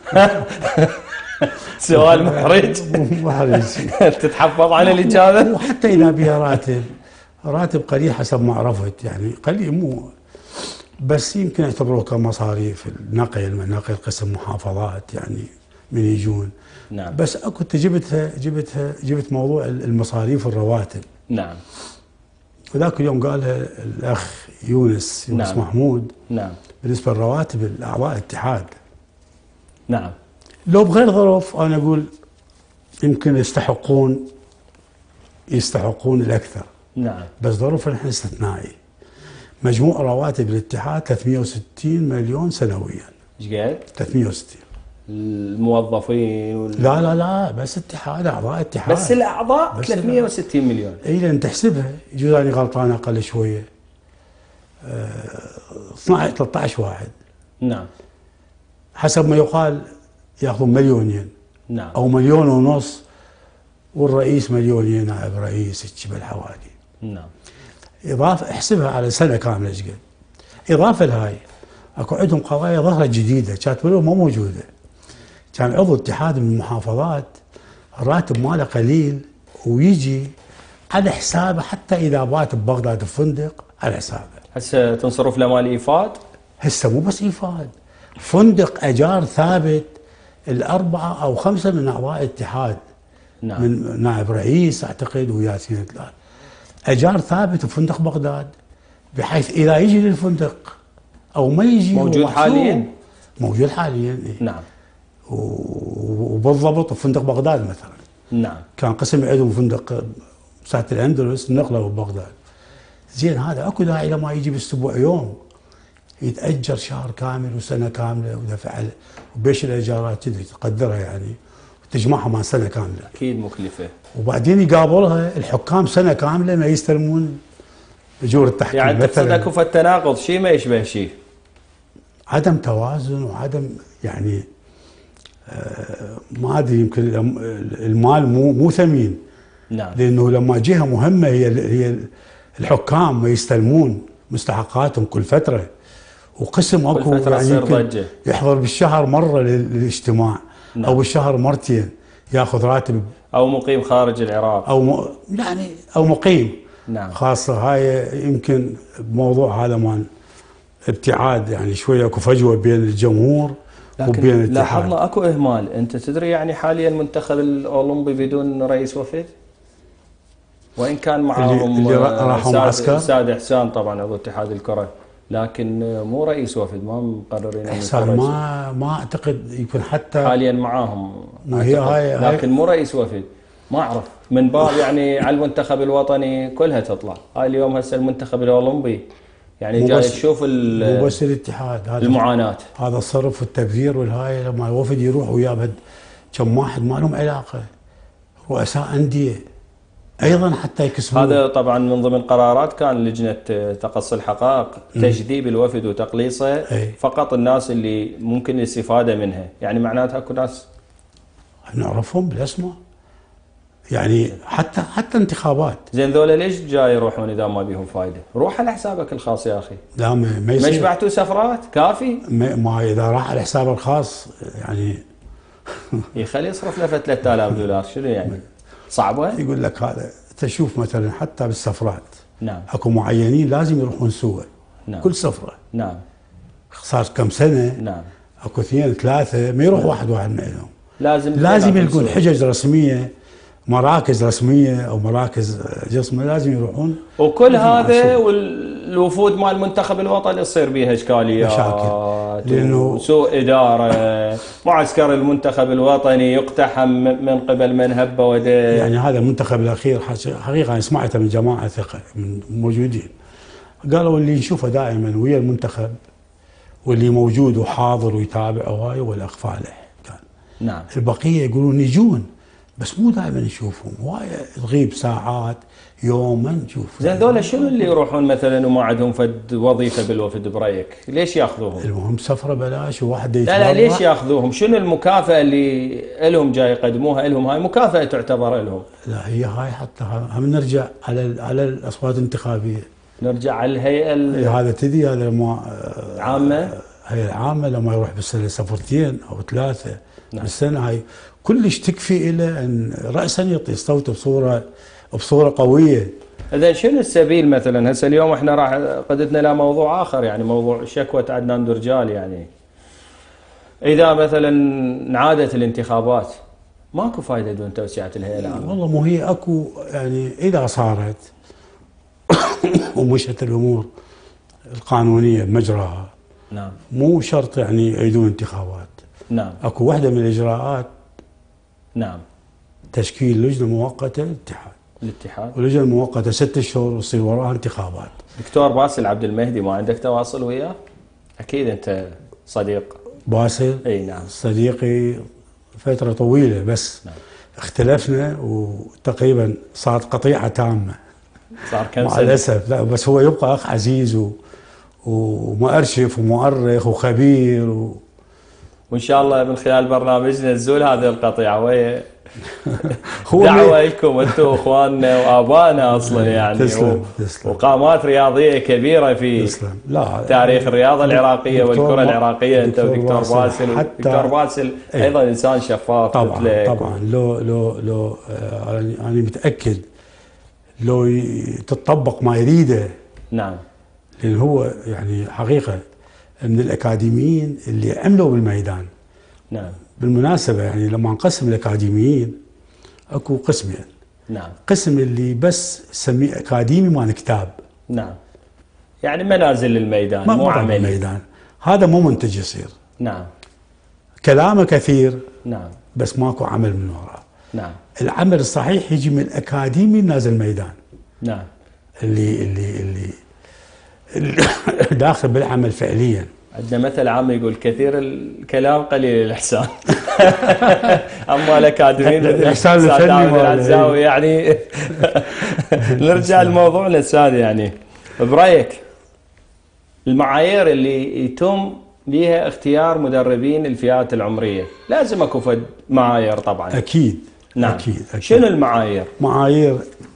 سؤال محرج. محرج. تتحفظ على الاجابه؟ وحتى اذا بها راتب، راتب قليل حسب ما عرفت، يعني قليل مو، بس يمكن يعتبروه كمصاريف النقل من نقل قسم محافظات يعني من يجون. نعم. بس اكو جبتها جبتها جبت موضوع المصاريف والرواتب. نعم. وذاك اليوم قالها الاخ يونس يونس نعم. محمود. نعم. بالنسبه للرواتب الاعضاء الاتحاد. نعم. لو بغير ظروف انا اقول يمكن يستحقون يستحقون الاكثر. نعم. بس ظروف نحن استثنائي. مجموع رواتب الاتحاد ثلاثمئة وستين مليون سنويا. ايش قد؟ ثلاثمئة وستين. الموظفين وال... لا لا لا بس اتحاد، اعضاء اتحاد. بس الاعضاء بس ثلاثمئة وستين مليون. اي لان تحسبها يجوز اني غلطان اقل شويه. أه اثنعش ثلاثة عشر واحد. نعم. حسب ما يقال ياخذون مليونين. نعم. او مليون ونص، والرئيس مليونين، نائب رئيس، هيك بالحوالي. نعم. اضافه احسبها على سنه كامله ايش قد. اضافه لهاي اكو عندهم قضايا ظهرت جديده كانت بالأول ما موجوده. كان عضو اتحاد من المحافظات الراتب ماله قليل ويجي على حسابه، حتى اذا بات ببغداد بفندق على حسابه. هسه تنصرف له مال ايفاد؟ هسه مو بس ايفاد، فندق اجار ثابت الاربعه او خمسه من اعضاء الاتحاد. نعم. من نائب رئيس اعتقد وياسين ثلاث، اجار ثابت بفندق بغداد، بحيث اذا يجي للفندق او ما يجي موجود حاليا؟ موجود حاليا. إيه؟ نعم. وبالضبط بفندق بغداد مثلا. نعم. كان قسم عندهم فندق ساعة الاندلس نقله ببغداد. زين هذا اكو داعي لما يجي بالاسبوع يوم يتاجر شهر كامل وسنه كامله ودفع له، وبيش الايجارات كذي تقدرها يعني وتجمعها مع سنه كامله. اكيد مكلفه. وبعدين يقابلها الحكام سنه كامله ما يستلمون اجور التحكيم. يعني تقصد اكو فالتناقض شيء ما يشبه شيء. عدم توازن وعدم يعني آه ما ادري، يمكن المال مو مو ثمين. نعم. لانه لما جهه مهمه هي هي الحكام ما يستلمون مستحقاتهم كل فتره، وقسم اكو يعني يمكن يحضر بالشهر مره للاجتماع. نعم. او بالشهر مرتين ياخذ راتب، او مقيم خارج العراق، او م... يعني او مقيم. نعم. خاصه هاي يمكن بموضوع هذا مال ابتعاد، يعني شويه اكو فجوه بين الجمهور وبين الاتحاد. لاحظنا اكو اهمال. انت تدري يعني حاليا المنتخب الاولمبي بدون رئيس وفد، وان كان معهم اللي, اللي راحوا معسكر سعد احسان طبعا عضو اتحاد الكره، لكن مو رئيس وفد، ما مقررين. احسان ما ما اعتقد يكون حتى حاليا معاهم، هي هاي لكن مو رئيس وفد. ما اعرف من باب يعني على المنتخب الوطني كلها تطلع. هاي اليوم هسه المنتخب الاولمبي يعني جاي تشوف مو بس الاتحاد، هذا المعاناه، هذا الصرف والتبذير والهاي. لما الوفد يروح ويا كم واحد ما لهم علاقه، رؤساء انديه ايضا حتى يكسبون. هذا طبعا من ضمن قرارات كان لجنه تقصي الحقائق تجذيب الوفد وتقليصه. أي. فقط الناس اللي ممكن الاستفاده منها، يعني معناتها اكو ناس نعرفهم بالاسماء، يعني حتى حتى انتخابات. زين ذولا ليش جاي يروحون اذا ما بيهم فايده؟ روح على حسابك الخاص يا اخي. لا ما ما يصير. ما شبعتوا سفرات كافي؟ ما, ما اذا راح على حسابه الخاص يعني يخلي يصرف له ثلاثة آلاف دولار، شنو يعني؟ صعبه؟ يقول لك هذا تشوف مثلا حتى بالسفرات. نعم. اكو معينين لازم يروحون سوا. نعم. كل سفره. نعم. صار كم سنه. نعم. اكو اثنين ثلاثه ما يروح. نعم. واحد واحد منهم. لازم لازم يلقون حجج رسميه، مراكز رسميه او مراكز جسمه لازم يروحون. وكل هذا والوفود مال المنتخب الوطني تصير بيها اشكاليات، مشاكل، لانه سوء اداره. معسكر المنتخب الوطني يقتحم من قبل من هب وديه. يعني هذا المنتخب الاخير حقيقه انا سمعته من جماعه ثقه من موجودين، قالوا اللي نشوفه دائما ويا المنتخب واللي موجود وحاضر ويتابع وهاي هو الاخ فالح كان. نعم. البقيه يقولون يجون بس مو دائما نشوفهم، هوايه تغيب ساعات يوما نشوف. زين ذولا شنو اللي يروحون مثلا وما عندهم فد وظيفه بالوفد برايك؟ ليش ياخذوهم؟ المهم سفره بلاش وواحد لا لا ليش ياخذوهم؟ شنو المكافاه اللي لهم جاي يقدموها لهم؟ هاي مكافاه تعتبر لهم. لا هي هاي حتى هم نرجع على على الاصوات الانتخابيه. نرجع على الهيئه هذا تدي هذا ما عامه، هي العامه لما يروح بالسنه سفرتين او ثلاثه نعم. بالسنه هاي كلش تكفي له ان راسا يعطي صوته بصوره بصوره قويه. اذا شنو السبيل مثلا؟ هسه اليوم احنا راح قدتنا الى موضوع اخر، يعني موضوع شكوى عدنان درجال. يعني اذا مثلا انعادت الانتخابات ماكو فائده دون توسعه الهيئه العامه. والله مو هي اكو يعني اذا صارت ومشت الامور القانونيه بمجراها، نعم مو شرط يعني يعيدون انتخابات. نعم اكو واحده من الاجراءات نعم تشكيل لجنه مؤقته للاتحاد. الاتحاد واللجنه المؤقته ست شهور ويصير وراها انتخابات. دكتور باسل عبد المهدي ما عندك تواصل وياه؟ اكيد انت صديق باسل اي نعم صديقي فتره طويله، بس نعم. اختلفنا وتقريبا صارت قطيعه تامه صار كم مع سنه؟ الاسف. لا بس هو يبقى اخ عزيز و... ومؤرشف ومؤرخ وخبير و... وان شاء الله من خلال برنامجنا نزول هذه القطيعه وهي هو دعوه لكم انتم اخواننا وابائنا اصلا يعني. تسلم تسلم. وقامات رياضيه كبيره في تسلم. لا تاريخ الرياضه العراقيه والكره العراقيه. انت دكتور ودكتور باسل حتى دكتور باسل ايه ايضا انسان شفاف. طبعا طبعا لو لو لو آه انا متاكد لو تطبق ما يريده. نعم لان هو يعني حقيقه من الاكاديميين اللي عملوا بالميدان. نعم بالمناسبه يعني لما نقسم الاكاديميين اكو قسمين. نعم قسم اللي بس سميه اكاديمي مال كتاب. نعم يعني منازل الميدان ما مو عملي. الميدان هذا مو منتج يصير. نعم كلامه كثير نعم بس ماكو عمل من وراه. نعم العمل الصحيح يجي من الاكاديمي نازل الميدان. نعم اللي اللي اللي, اللي داخل بالعمل فعليا. عندنا مثل عام يقول كثير الكلام قليل الاحسان. اما الاكاديميين مثل الإحسان الاستاذ الفني داود ماله. العزاوي يعني. نرجع لموضوعنا استاذ، يعني برايك المعايير اللي يتم بها اختيار مدربين الفئات العمريه لازم اكو فد معايير طبعا. اكيد نعم اكيد, أكيد. شنو المعايير؟ معايير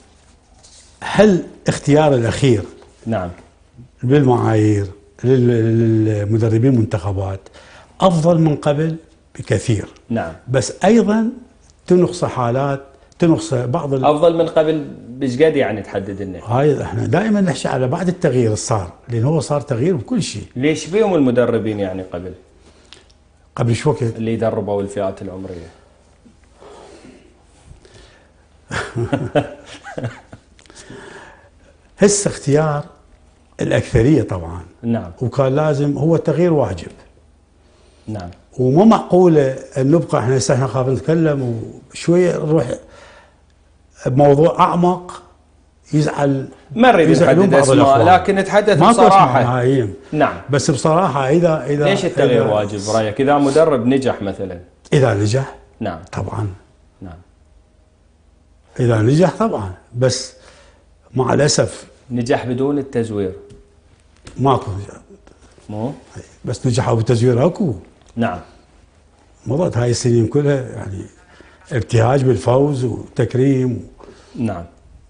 هل اختيار الاخير نعم بالمعايير للمدربين المنتخبات افضل من قبل بكثير. نعم بس ايضا تنقص حالات تنقص بعض ال... افضل من قبل بشقد يعني تحدد لنا؟ هاي احنا دائما نحكي على بعد التغيير اللي صار، لان هو صار تغيير بكل شيء. ليش بيهم المدربين يعني قبل؟ قبل شو وقت؟ اللي يدربوا الفئات العمريه. هسه اختيار الاكثريه طبعا. نعم وكان لازم هو التغيير واجب. نعم ومو معقوله ان نبقى احنا هسه احنا خاف نتكلم وشويه نروح بموضوع اعمق يزعل. ما نريد نحدد اسماء لكن نتحدث بصراحه. نعم بس بصراحه اذا اذا ليش التغيير واجب برايك؟ اذا مدرب نجح مثلا. اذا نجح نعم طبعا. نعم اذا نجح طبعا، بس مع الاسف نجح بدون التزوير. ماكو مو بس نجحوا بالتزوير اكو. نعم مضت هاي السنين كلها يعني ابتهاج بالفوز وتكريم. نعم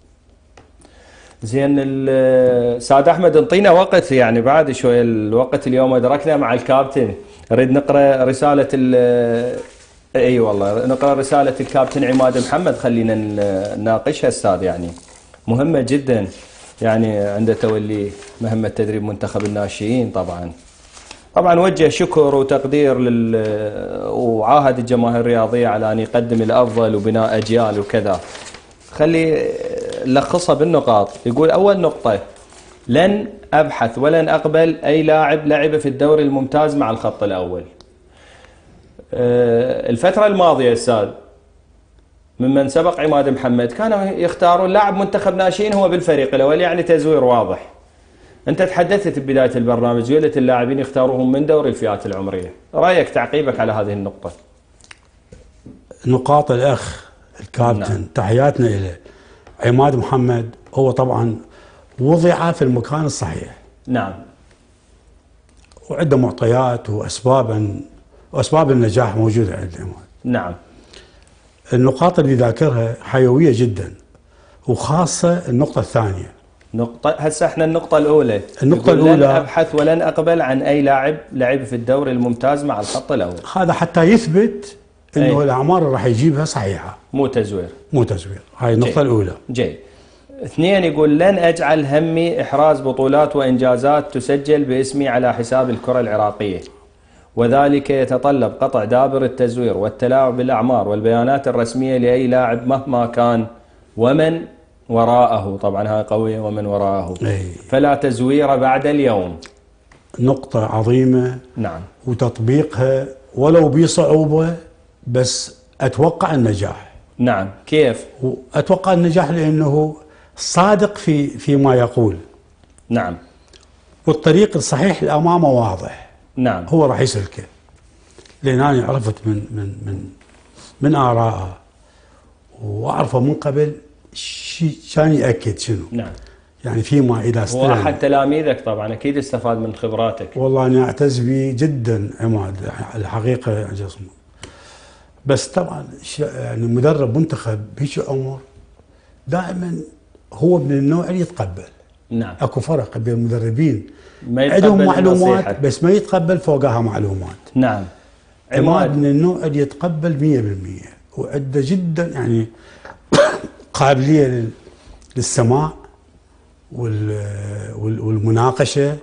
زين الاستاذ احمد انطينا وقت يعني بعد شوي الوقت اليوم ادركنا مع الكابتن. نريد نقرا رساله ال اي والله نقرا رساله الكابتن عماد محمد، خلينا نناقشها استاذ، يعني مهمه جدا يعني عند تولي مهمه تدريب منتخب الناشئين. طبعا طبعا وجه شكر وتقدير لل وعاهد الجماهير الرياضيه على ان يقدم الافضل وبناء اجيال وكذا. خلي لخصها بالنقاط. يقول اول نقطه: لن ابحث ولن اقبل اي لاعب لعب في الدوري الممتاز مع الخط الاول. الفتره الماضيه استاذ ممن سبق عماد محمد كانوا يختارون لاعب منتخب ناشئين هو بالفريق الاول، يعني تزوير واضح. انت تحدثت ببدايه البرنامج قلت اللاعبين يختاروهم من دوري الفئات العمريه، رايك تعقيبك على هذه النقطه؟ نقاط الاخ الكابتن. نعم. تحياتنا له. عماد محمد هو طبعا وضع في المكان الصحيح. نعم. وعنده معطيات واسباب واسباب النجاح موجوده عند عماد. نعم. النقاط اللي ذاكرها حيويه جدا، وخاصه النقطه الثانيه. نقطة هسه احنا النقطة الأولى. النقطة الأولى: لن أبحث ولن أقبل عن أي لاعب لعب في الدوري الممتاز مع الخط الأول. هذا حتى يثبت انه أي. الأعمار اللي راح يجيبها صحيحة، مو تزوير. مو تزوير. هاي النقطة الأولى. جيد. اثنين، يقول لن أجعل همي إحراز بطولات وإنجازات تسجل باسمي على حساب الكرة العراقية، وذلك يتطلب قطع دابر التزوير والتلاعب بالأعمار والبيانات الرسمية لأي لاعب مهما كان ومن وراءه. طبعا هاي قوية، ومن وراءه. أي. فلا تزوير بعد اليوم. نقطة عظيمة. نعم. وتطبيقها ولو بصعوبة، بس أتوقع النجاح. نعم. كيف؟ أتوقع النجاح لأنه صادق في فيما يقول. نعم. والطريق الصحيح اللي أمامه واضح. نعم. هو راح يسلكه، لأن أنا عرفت من من من من آرائه، وأعرفه من قبل شيء كان يأكد شنو. نعم. يعني فيما إذا استلم. هو أحد تلاميذك طبعا، أكيد استفاد من خبراتك. والله أنا أعتز به جدا عماد، الحقيقة جسمه. بس طبعا يعني مدرب منتخب بهيك عمر دائما هو من النوع اللي يتقبل. نعم. اكو فرق بين المدربين ما عندهم معلومات بس ما يتقبل فوقها معلومات. نعم. عماد من النوع اللي يتقبل مية بالمية، وعنده جدا يعني قابلية للسماع والمناقشة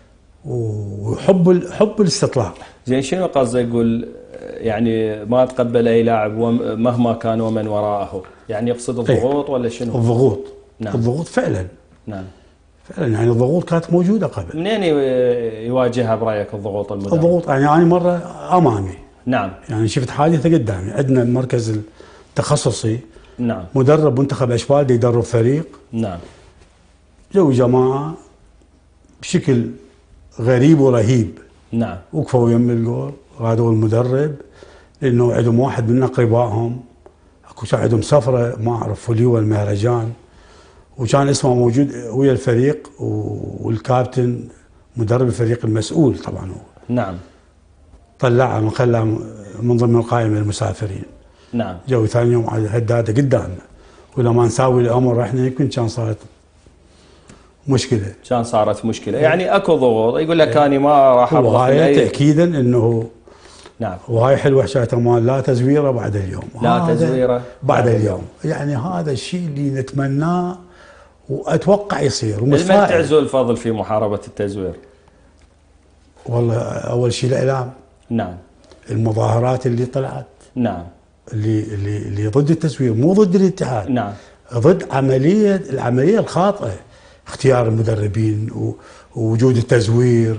وحب حب الاستطلاع. زين، شنو قصده يقول يعني ما تقبل اي لاعب مهما كان ومن وراءه؟ يعني يقصد الضغوط ولا شنو؟ الضغوط. نعم. الضغوط فعلا. نعم. فعلا يعني الضغوط كانت موجودة قبل. منين يواجهها برايك الضغوط المدرب؟ الضغوط يعني أنا مرة أمامي. نعم. يعني شفت حادثة قدامي. عندنا المركز التخصصي. نعم. مدرب منتخب أشبال دي يدرب فريق. نعم. جو جماعة بشكل غريب ورهيب. نعم. وقفوا يم الجول، غادوا المدرب لأنه عندهم واحد من أقربائهم اكو عندهم سفرة ما أعرف فوليو المهرجان، وكان اسمه موجود ويا الفريق والكابتن مدرب الفريق المسؤول طبعا هو. نعم. طلعه من خلاه من ضمن قائمة المسافرين. نعم. جو ثاني يوم على هداده قدامنا، ولما نساوي الأمر احنا يمكن كان صارت مشكلة. كان صارت مشكلة، يعني اكو ضغوط. يقول لك أنا ما راح أرضى. وهاي تأكيدا انه نعم. وهاي حلوة حشاية مال لا تزويره بعد اليوم. لا تزويره بعد اليوم. اليوم. يعني هذا الشيء اللي نتمناه واتوقع يصير. لمن تعزو الفضل في محاربة التزوير؟ والله اول شيء الاعلام. نعم. المظاهرات اللي طلعت. نعم. اللي اللي اللي ضد التزوير، مو ضد الاتحاد. نعم. ضد عملية العملية الخاطئة، اختيار المدربين ووجود التزوير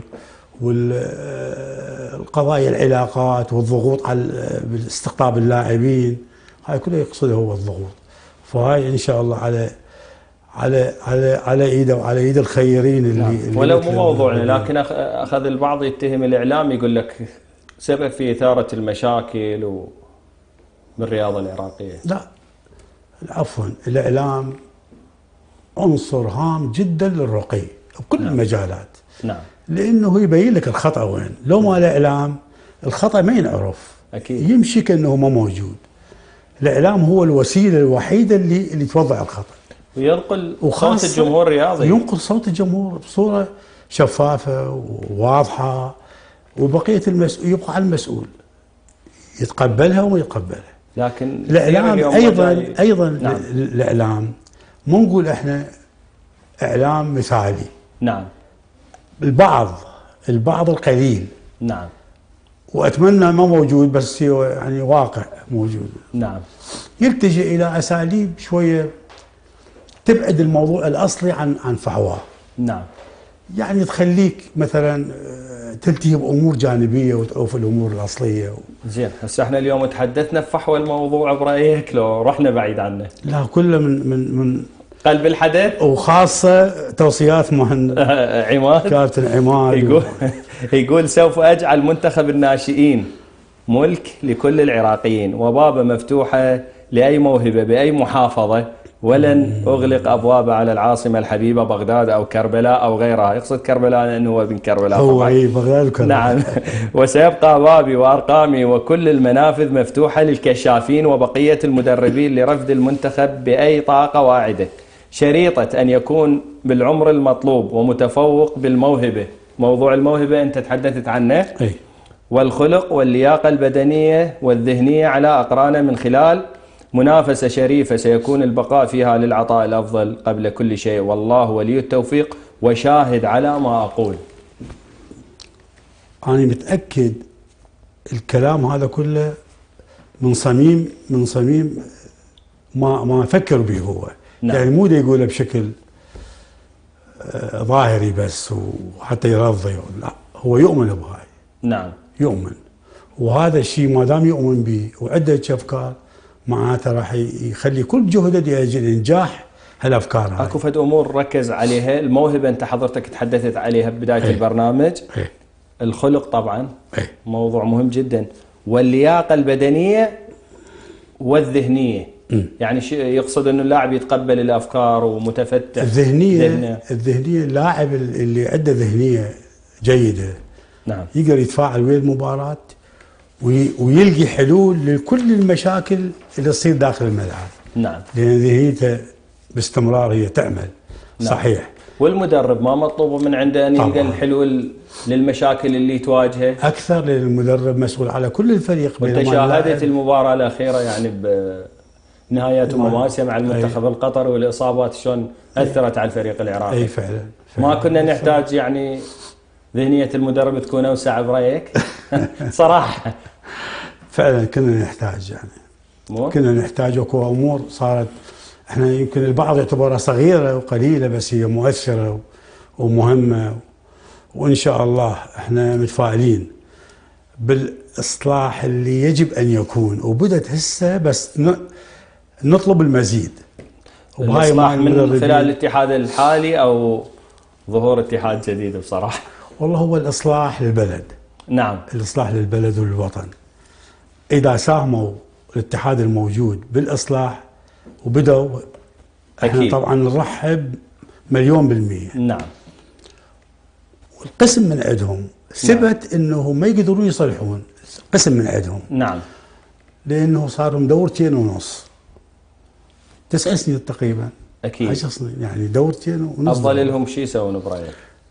والقضايا العلاقات والضغوط على استقطاب اللاعبين، هاي كلها يقصدها هو الضغوط. فهاي ان شاء الله على على على على ايده وعلى ايد الخيرين اللي, نعم. اللي ولو مو موضوعنا، لكن اخذ البعض يتهم الاعلام يقول لك سبب في اثاره المشاكل بالرياضه العراقيه. لا عفوا، الاعلام عنصر هام جدا للرقي بكل نعم. المجالات. نعم. لانه يبين لك الخطا وين، لو ما الاعلام الخطا ما ينعرف. اكيد. يمشي كانه ما موجود. الاعلام هو الوسيله الوحيده اللي اللي توضع الخطا. وينقل صوت الجمهور الرياضي. ينقل صوت الجمهور بصوره شفافه وواضحه، وبقيه المسؤول يبقى على المسؤول يتقبلها وما يتقبلها. لكن الاعلام ايضا ايضا نعم. الاعلام مو نقول احنا اعلام مثالي. نعم. البعض البعض القليل. نعم. واتمنى ما موجود، بس هو يعني واقع موجود. نعم. يلتجئ الى اساليب شويه تبعد الموضوع الاصلي عن عن فحواه. نعم. يعني تخليك مثلا تلتهي بامور جانبيه وتعوف الامور الاصليه. زين، هسه احنا اليوم تحدثنا في فحوى الموضوع برايك لو رحنا بعيد عنه؟ لا، كله من من من قلب الحدث، وخاصه توصيات مهند عماد كابتن عماد. يقول يقول سوف اجعل منتخب الناشئين ملك لكل العراقيين وبابه مفتوحه لأي موهبة بأي محافظة، ولن أغلق أبواب على العاصمة الحبيبة بغداد أو كربلاء أو غيرها. يقصد كربلاء لأنه هو ابن كربلاء هو طبعا. اي بغداد وكربلاء. نعم. وسيبقى بابي وأرقامي وكل المنافذ مفتوحة للكشافين وبقية المدربين لرفض المنتخب بأي طاقة واعدة، شريطة أن يكون بالعمر المطلوب ومتفوق بالموهبة. موضوع الموهبة أنت تحدثت عنه. أي. والخلق واللياقة البدنية والذهنية على أقرانه من خلال منافسة شريفة سيكون البقاء فيها للعطاء الأفضل قبل كل شيء، والله ولي التوفيق وشاهد على ما أقول. أنا متأكد الكلام هذا كله من صميم من صميم ما ما أفكر به هو. نعم. يعني مو دا يقوله بشكل ظاهري بس وحتى يرضي، لا هو يؤمن بهاي. نعم. يؤمن، وهذا الشيء ما دام يؤمن به وعنده افكار معناته راح يخلي كل جهده لاجل انجاح هالافكار هاي. اكو فد امور ركز عليها. الموهبه انت حضرتك تحدثت عليها ببدايه ايه. البرنامج. ايه. الخلق طبعا ايه. موضوع مهم جدا، واللياقه البدنيه والذهنيه. م. يعني يقصد انه اللاعب يتقبل الافكار ومتفتح. الذهنيه ذهنه. الذهنيه اللاعب اللي عنده ذهنيه جيده نعم يقدر يتفاعل ويا المباراة ويلقي حلول لكل المشاكل اللي تصير داخل الملعب. نعم. لأن ذهنيته باستمرار هي تعمل. نعم. صحيح. والمدرب ما مطلوب من عنده أن يلقى الحلول للمشاكل اللي تواجهه؟ أكثر، لأن المدرب مسؤول على كل الفريق. وانت شاهدت المباراة الأخيرة يعني بنهايات مماسية مع المنتخب القطري والإصابات شلون أثرت على الفريق العراقي. أي فعلا, فعلا. ما كنا نحتاج يعني ذهنية المدرب تكون أوسع برأيك؟ صراحة فعلا كنا نحتاج يعني مو؟ كنا نحتاج. اكو امور صارت احنا يمكن البعض يعتبرها صغيرة وقليلة بس هي مؤثرة ومهمة، وإن شاء الله احنا متفائلين بالإصلاح اللي يجب أن يكون، وبدت هسه بس نطلب المزيد. الإصلاح من خلال الاتحاد الحالي أو ظهور اتحاد جديد؟ بصراحة والله هو الإصلاح للبلد. نعم. الإصلاح للبلد وللوطن. إذا ساهموا الاتحاد الموجود بالإصلاح وبدأوا احنا أكيد. طبعا نرحب مليون بالمية. نعم. والقسم من عندهم ثبت نعم. انه ما يقدرون يصلحون، قسم من عندهم. نعم. لانه صار لهم دورتين ونص. تسع سنين تقريبا. اكيد. عشر سنين يعني دورتين ونص. افضل لهم شو يسوون برايك؟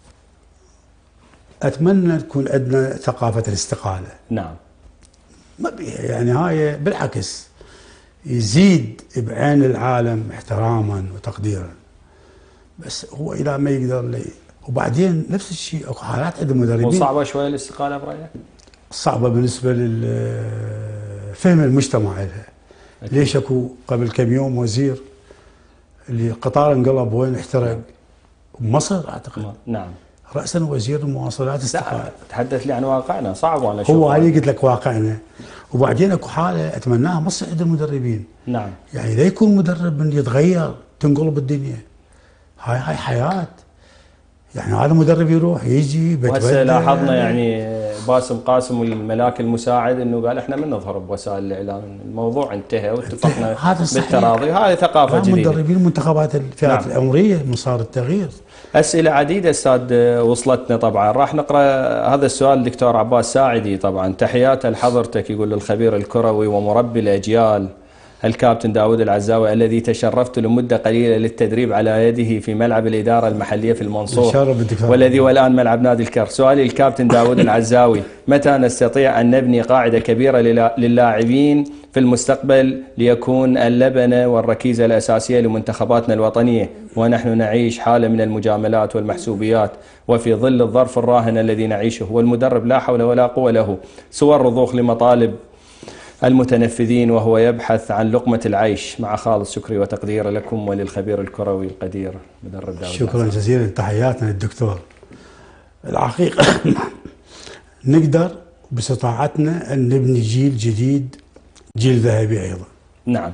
اتمنى تكون عندنا ثقافة الاستقالة. نعم. ما يعني هاي بالعكس يزيد بعين العالم احتراما وتقديرا. بس هو اذا ما يقدر لي. وبعدين نفس الشيء اكو حالات عند المدربين وصعبه شويه الاستقاله برايك؟ صعبه بالنسبه لفهم المجتمع لها. ليش اكو قبل كم يوم وزير اللي القطار انقلب وين احترق بمصر اعتقد. نعم. راسا وزير المواصلات استقال. تحدث لي عن واقعنا صعب وانا اشوف. هو هذه قلت لك واقعنا. وبعدين اكو حاله اتمناها ما تصير عند المدربين. نعم. يعني لا يكون مدرب من يتغير تنقلب الدنيا. هاي هاي حياه. يعني هذا مدرب يروح يجي وهسه لاحظنا يعني باسم قاسم والملاك المساعد انه قال احنا من نظهر بوسائل الاعلام، الموضوع انتهى واتفقنا بالتراضي. هذه ثقافه جديده. مدربين المنتخبات الفئات نعم. العمريه من صار التغيير. اسئله عديده استاذ وصلتنا طبعا، راح نقرا هذا السؤال دكتور عباس ساعدي طبعا. تحيات لحضرتك، يقول الخبير الكروي ومربي الاجيال الكابتن داود العزاوي الذي تشرفت لمدة قليلة للتدريب على يده في ملعب الإدارة المحلية في المنصور والذي والآن ملعب نادي الكر. سؤالي الكابتن داود العزاوي، متى نستطيع أن نبني قاعدة كبيرة للاعبين في المستقبل ليكون اللبنة والركيزة الأساسية لمنتخباتنا الوطنية، ونحن نعيش حالة من المجاملات والمحسوبيات وفي ظل الظرف الراهن الذي نعيشه، والمدرب لا حول ولا قوة له سوى الرضوخ لمطالب المتنفذين وهو يبحث عن لقمة العيش. مع خالص شكري وتقدير لكم وللخبير الكروي القدير مدرب داود. شكرا جزيلا، تحياتنا للدكتور. الحقيقة نقدر باستطاعتنا أن نبني جيل جديد، جيل ذهبي أيضا. نعم.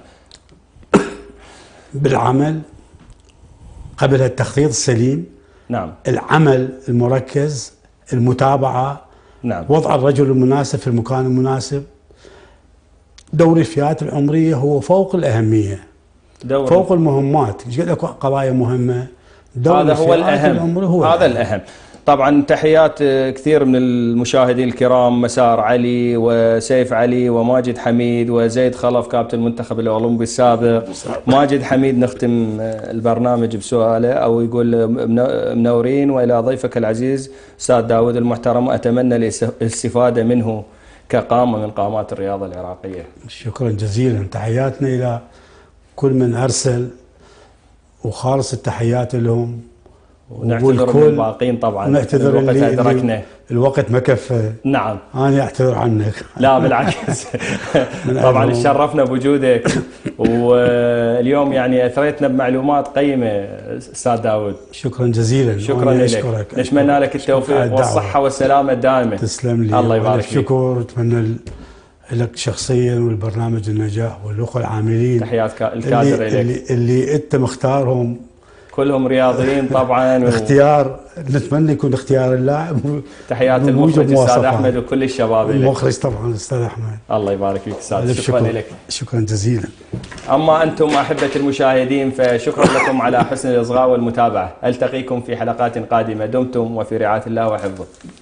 بالعمل قبل التخطيط السليم. نعم. العمل المركز، المتابعة. نعم. وضع الرجل المناسب في المكان المناسب. دوري الفئات العمريه هو فوق الاهميه، دوري فوق المهمات، ايش قد اكو قضايا مهمه، هذا هو الاهم، هو هذا الأهم. الاهم. طبعا تحيات كثير من المشاهدين الكرام، مسار علي وسيف علي وماجد حميد وزيد خلف كابتن المنتخب الاولمبي السابق. ماجد حميد نختم البرنامج بسؤاله، او يقول منورين، والى ضيفك العزيز استاذ داود المحترم، اتمنى الاستفاده منه كقامه من قامات الرياضه العراقيه. شكرا جزيلا، تحياتنا الى كل من ارسل وخالص التحيات لهم، ونعتذر من الباقين طبعا، ونعتذر الوقت اللي أدركنا، الوقت ما كفى. نعم انا اعتذر عنك. لا بالعكس. طبعا تشرفنا بوجودك، واليوم يعني اثريتنا بمعلومات قيمه استاذ داود. شكرا جزيلا، شكرا لك، نتمنى لك التوفيق والصحه والسلامه الدائمه. تسلم لي، الله يبارك فيك. شكر، اتمنى لك شخصيا والبرنامج النجاح والاخوه العاملين، تحيات الكادر اللي, اللي, اللي انت مختارهم كلهم رياضيين طبعا. اختيار نتمنى يكون اختيار اللاعب. تحيات المخرج استاذ احمد وكل الشباب. المخرج طبعا استاذ احمد. الله يبارك فيك استاذ، شكرا لك. شكرا جزيلا. اما انتم احبه المشاهدين فشكرا لكم على حسن الاصغاء والمتابعه، التقيكم في حلقات قادمه، دمتم وفي رعايه الله وحفظه.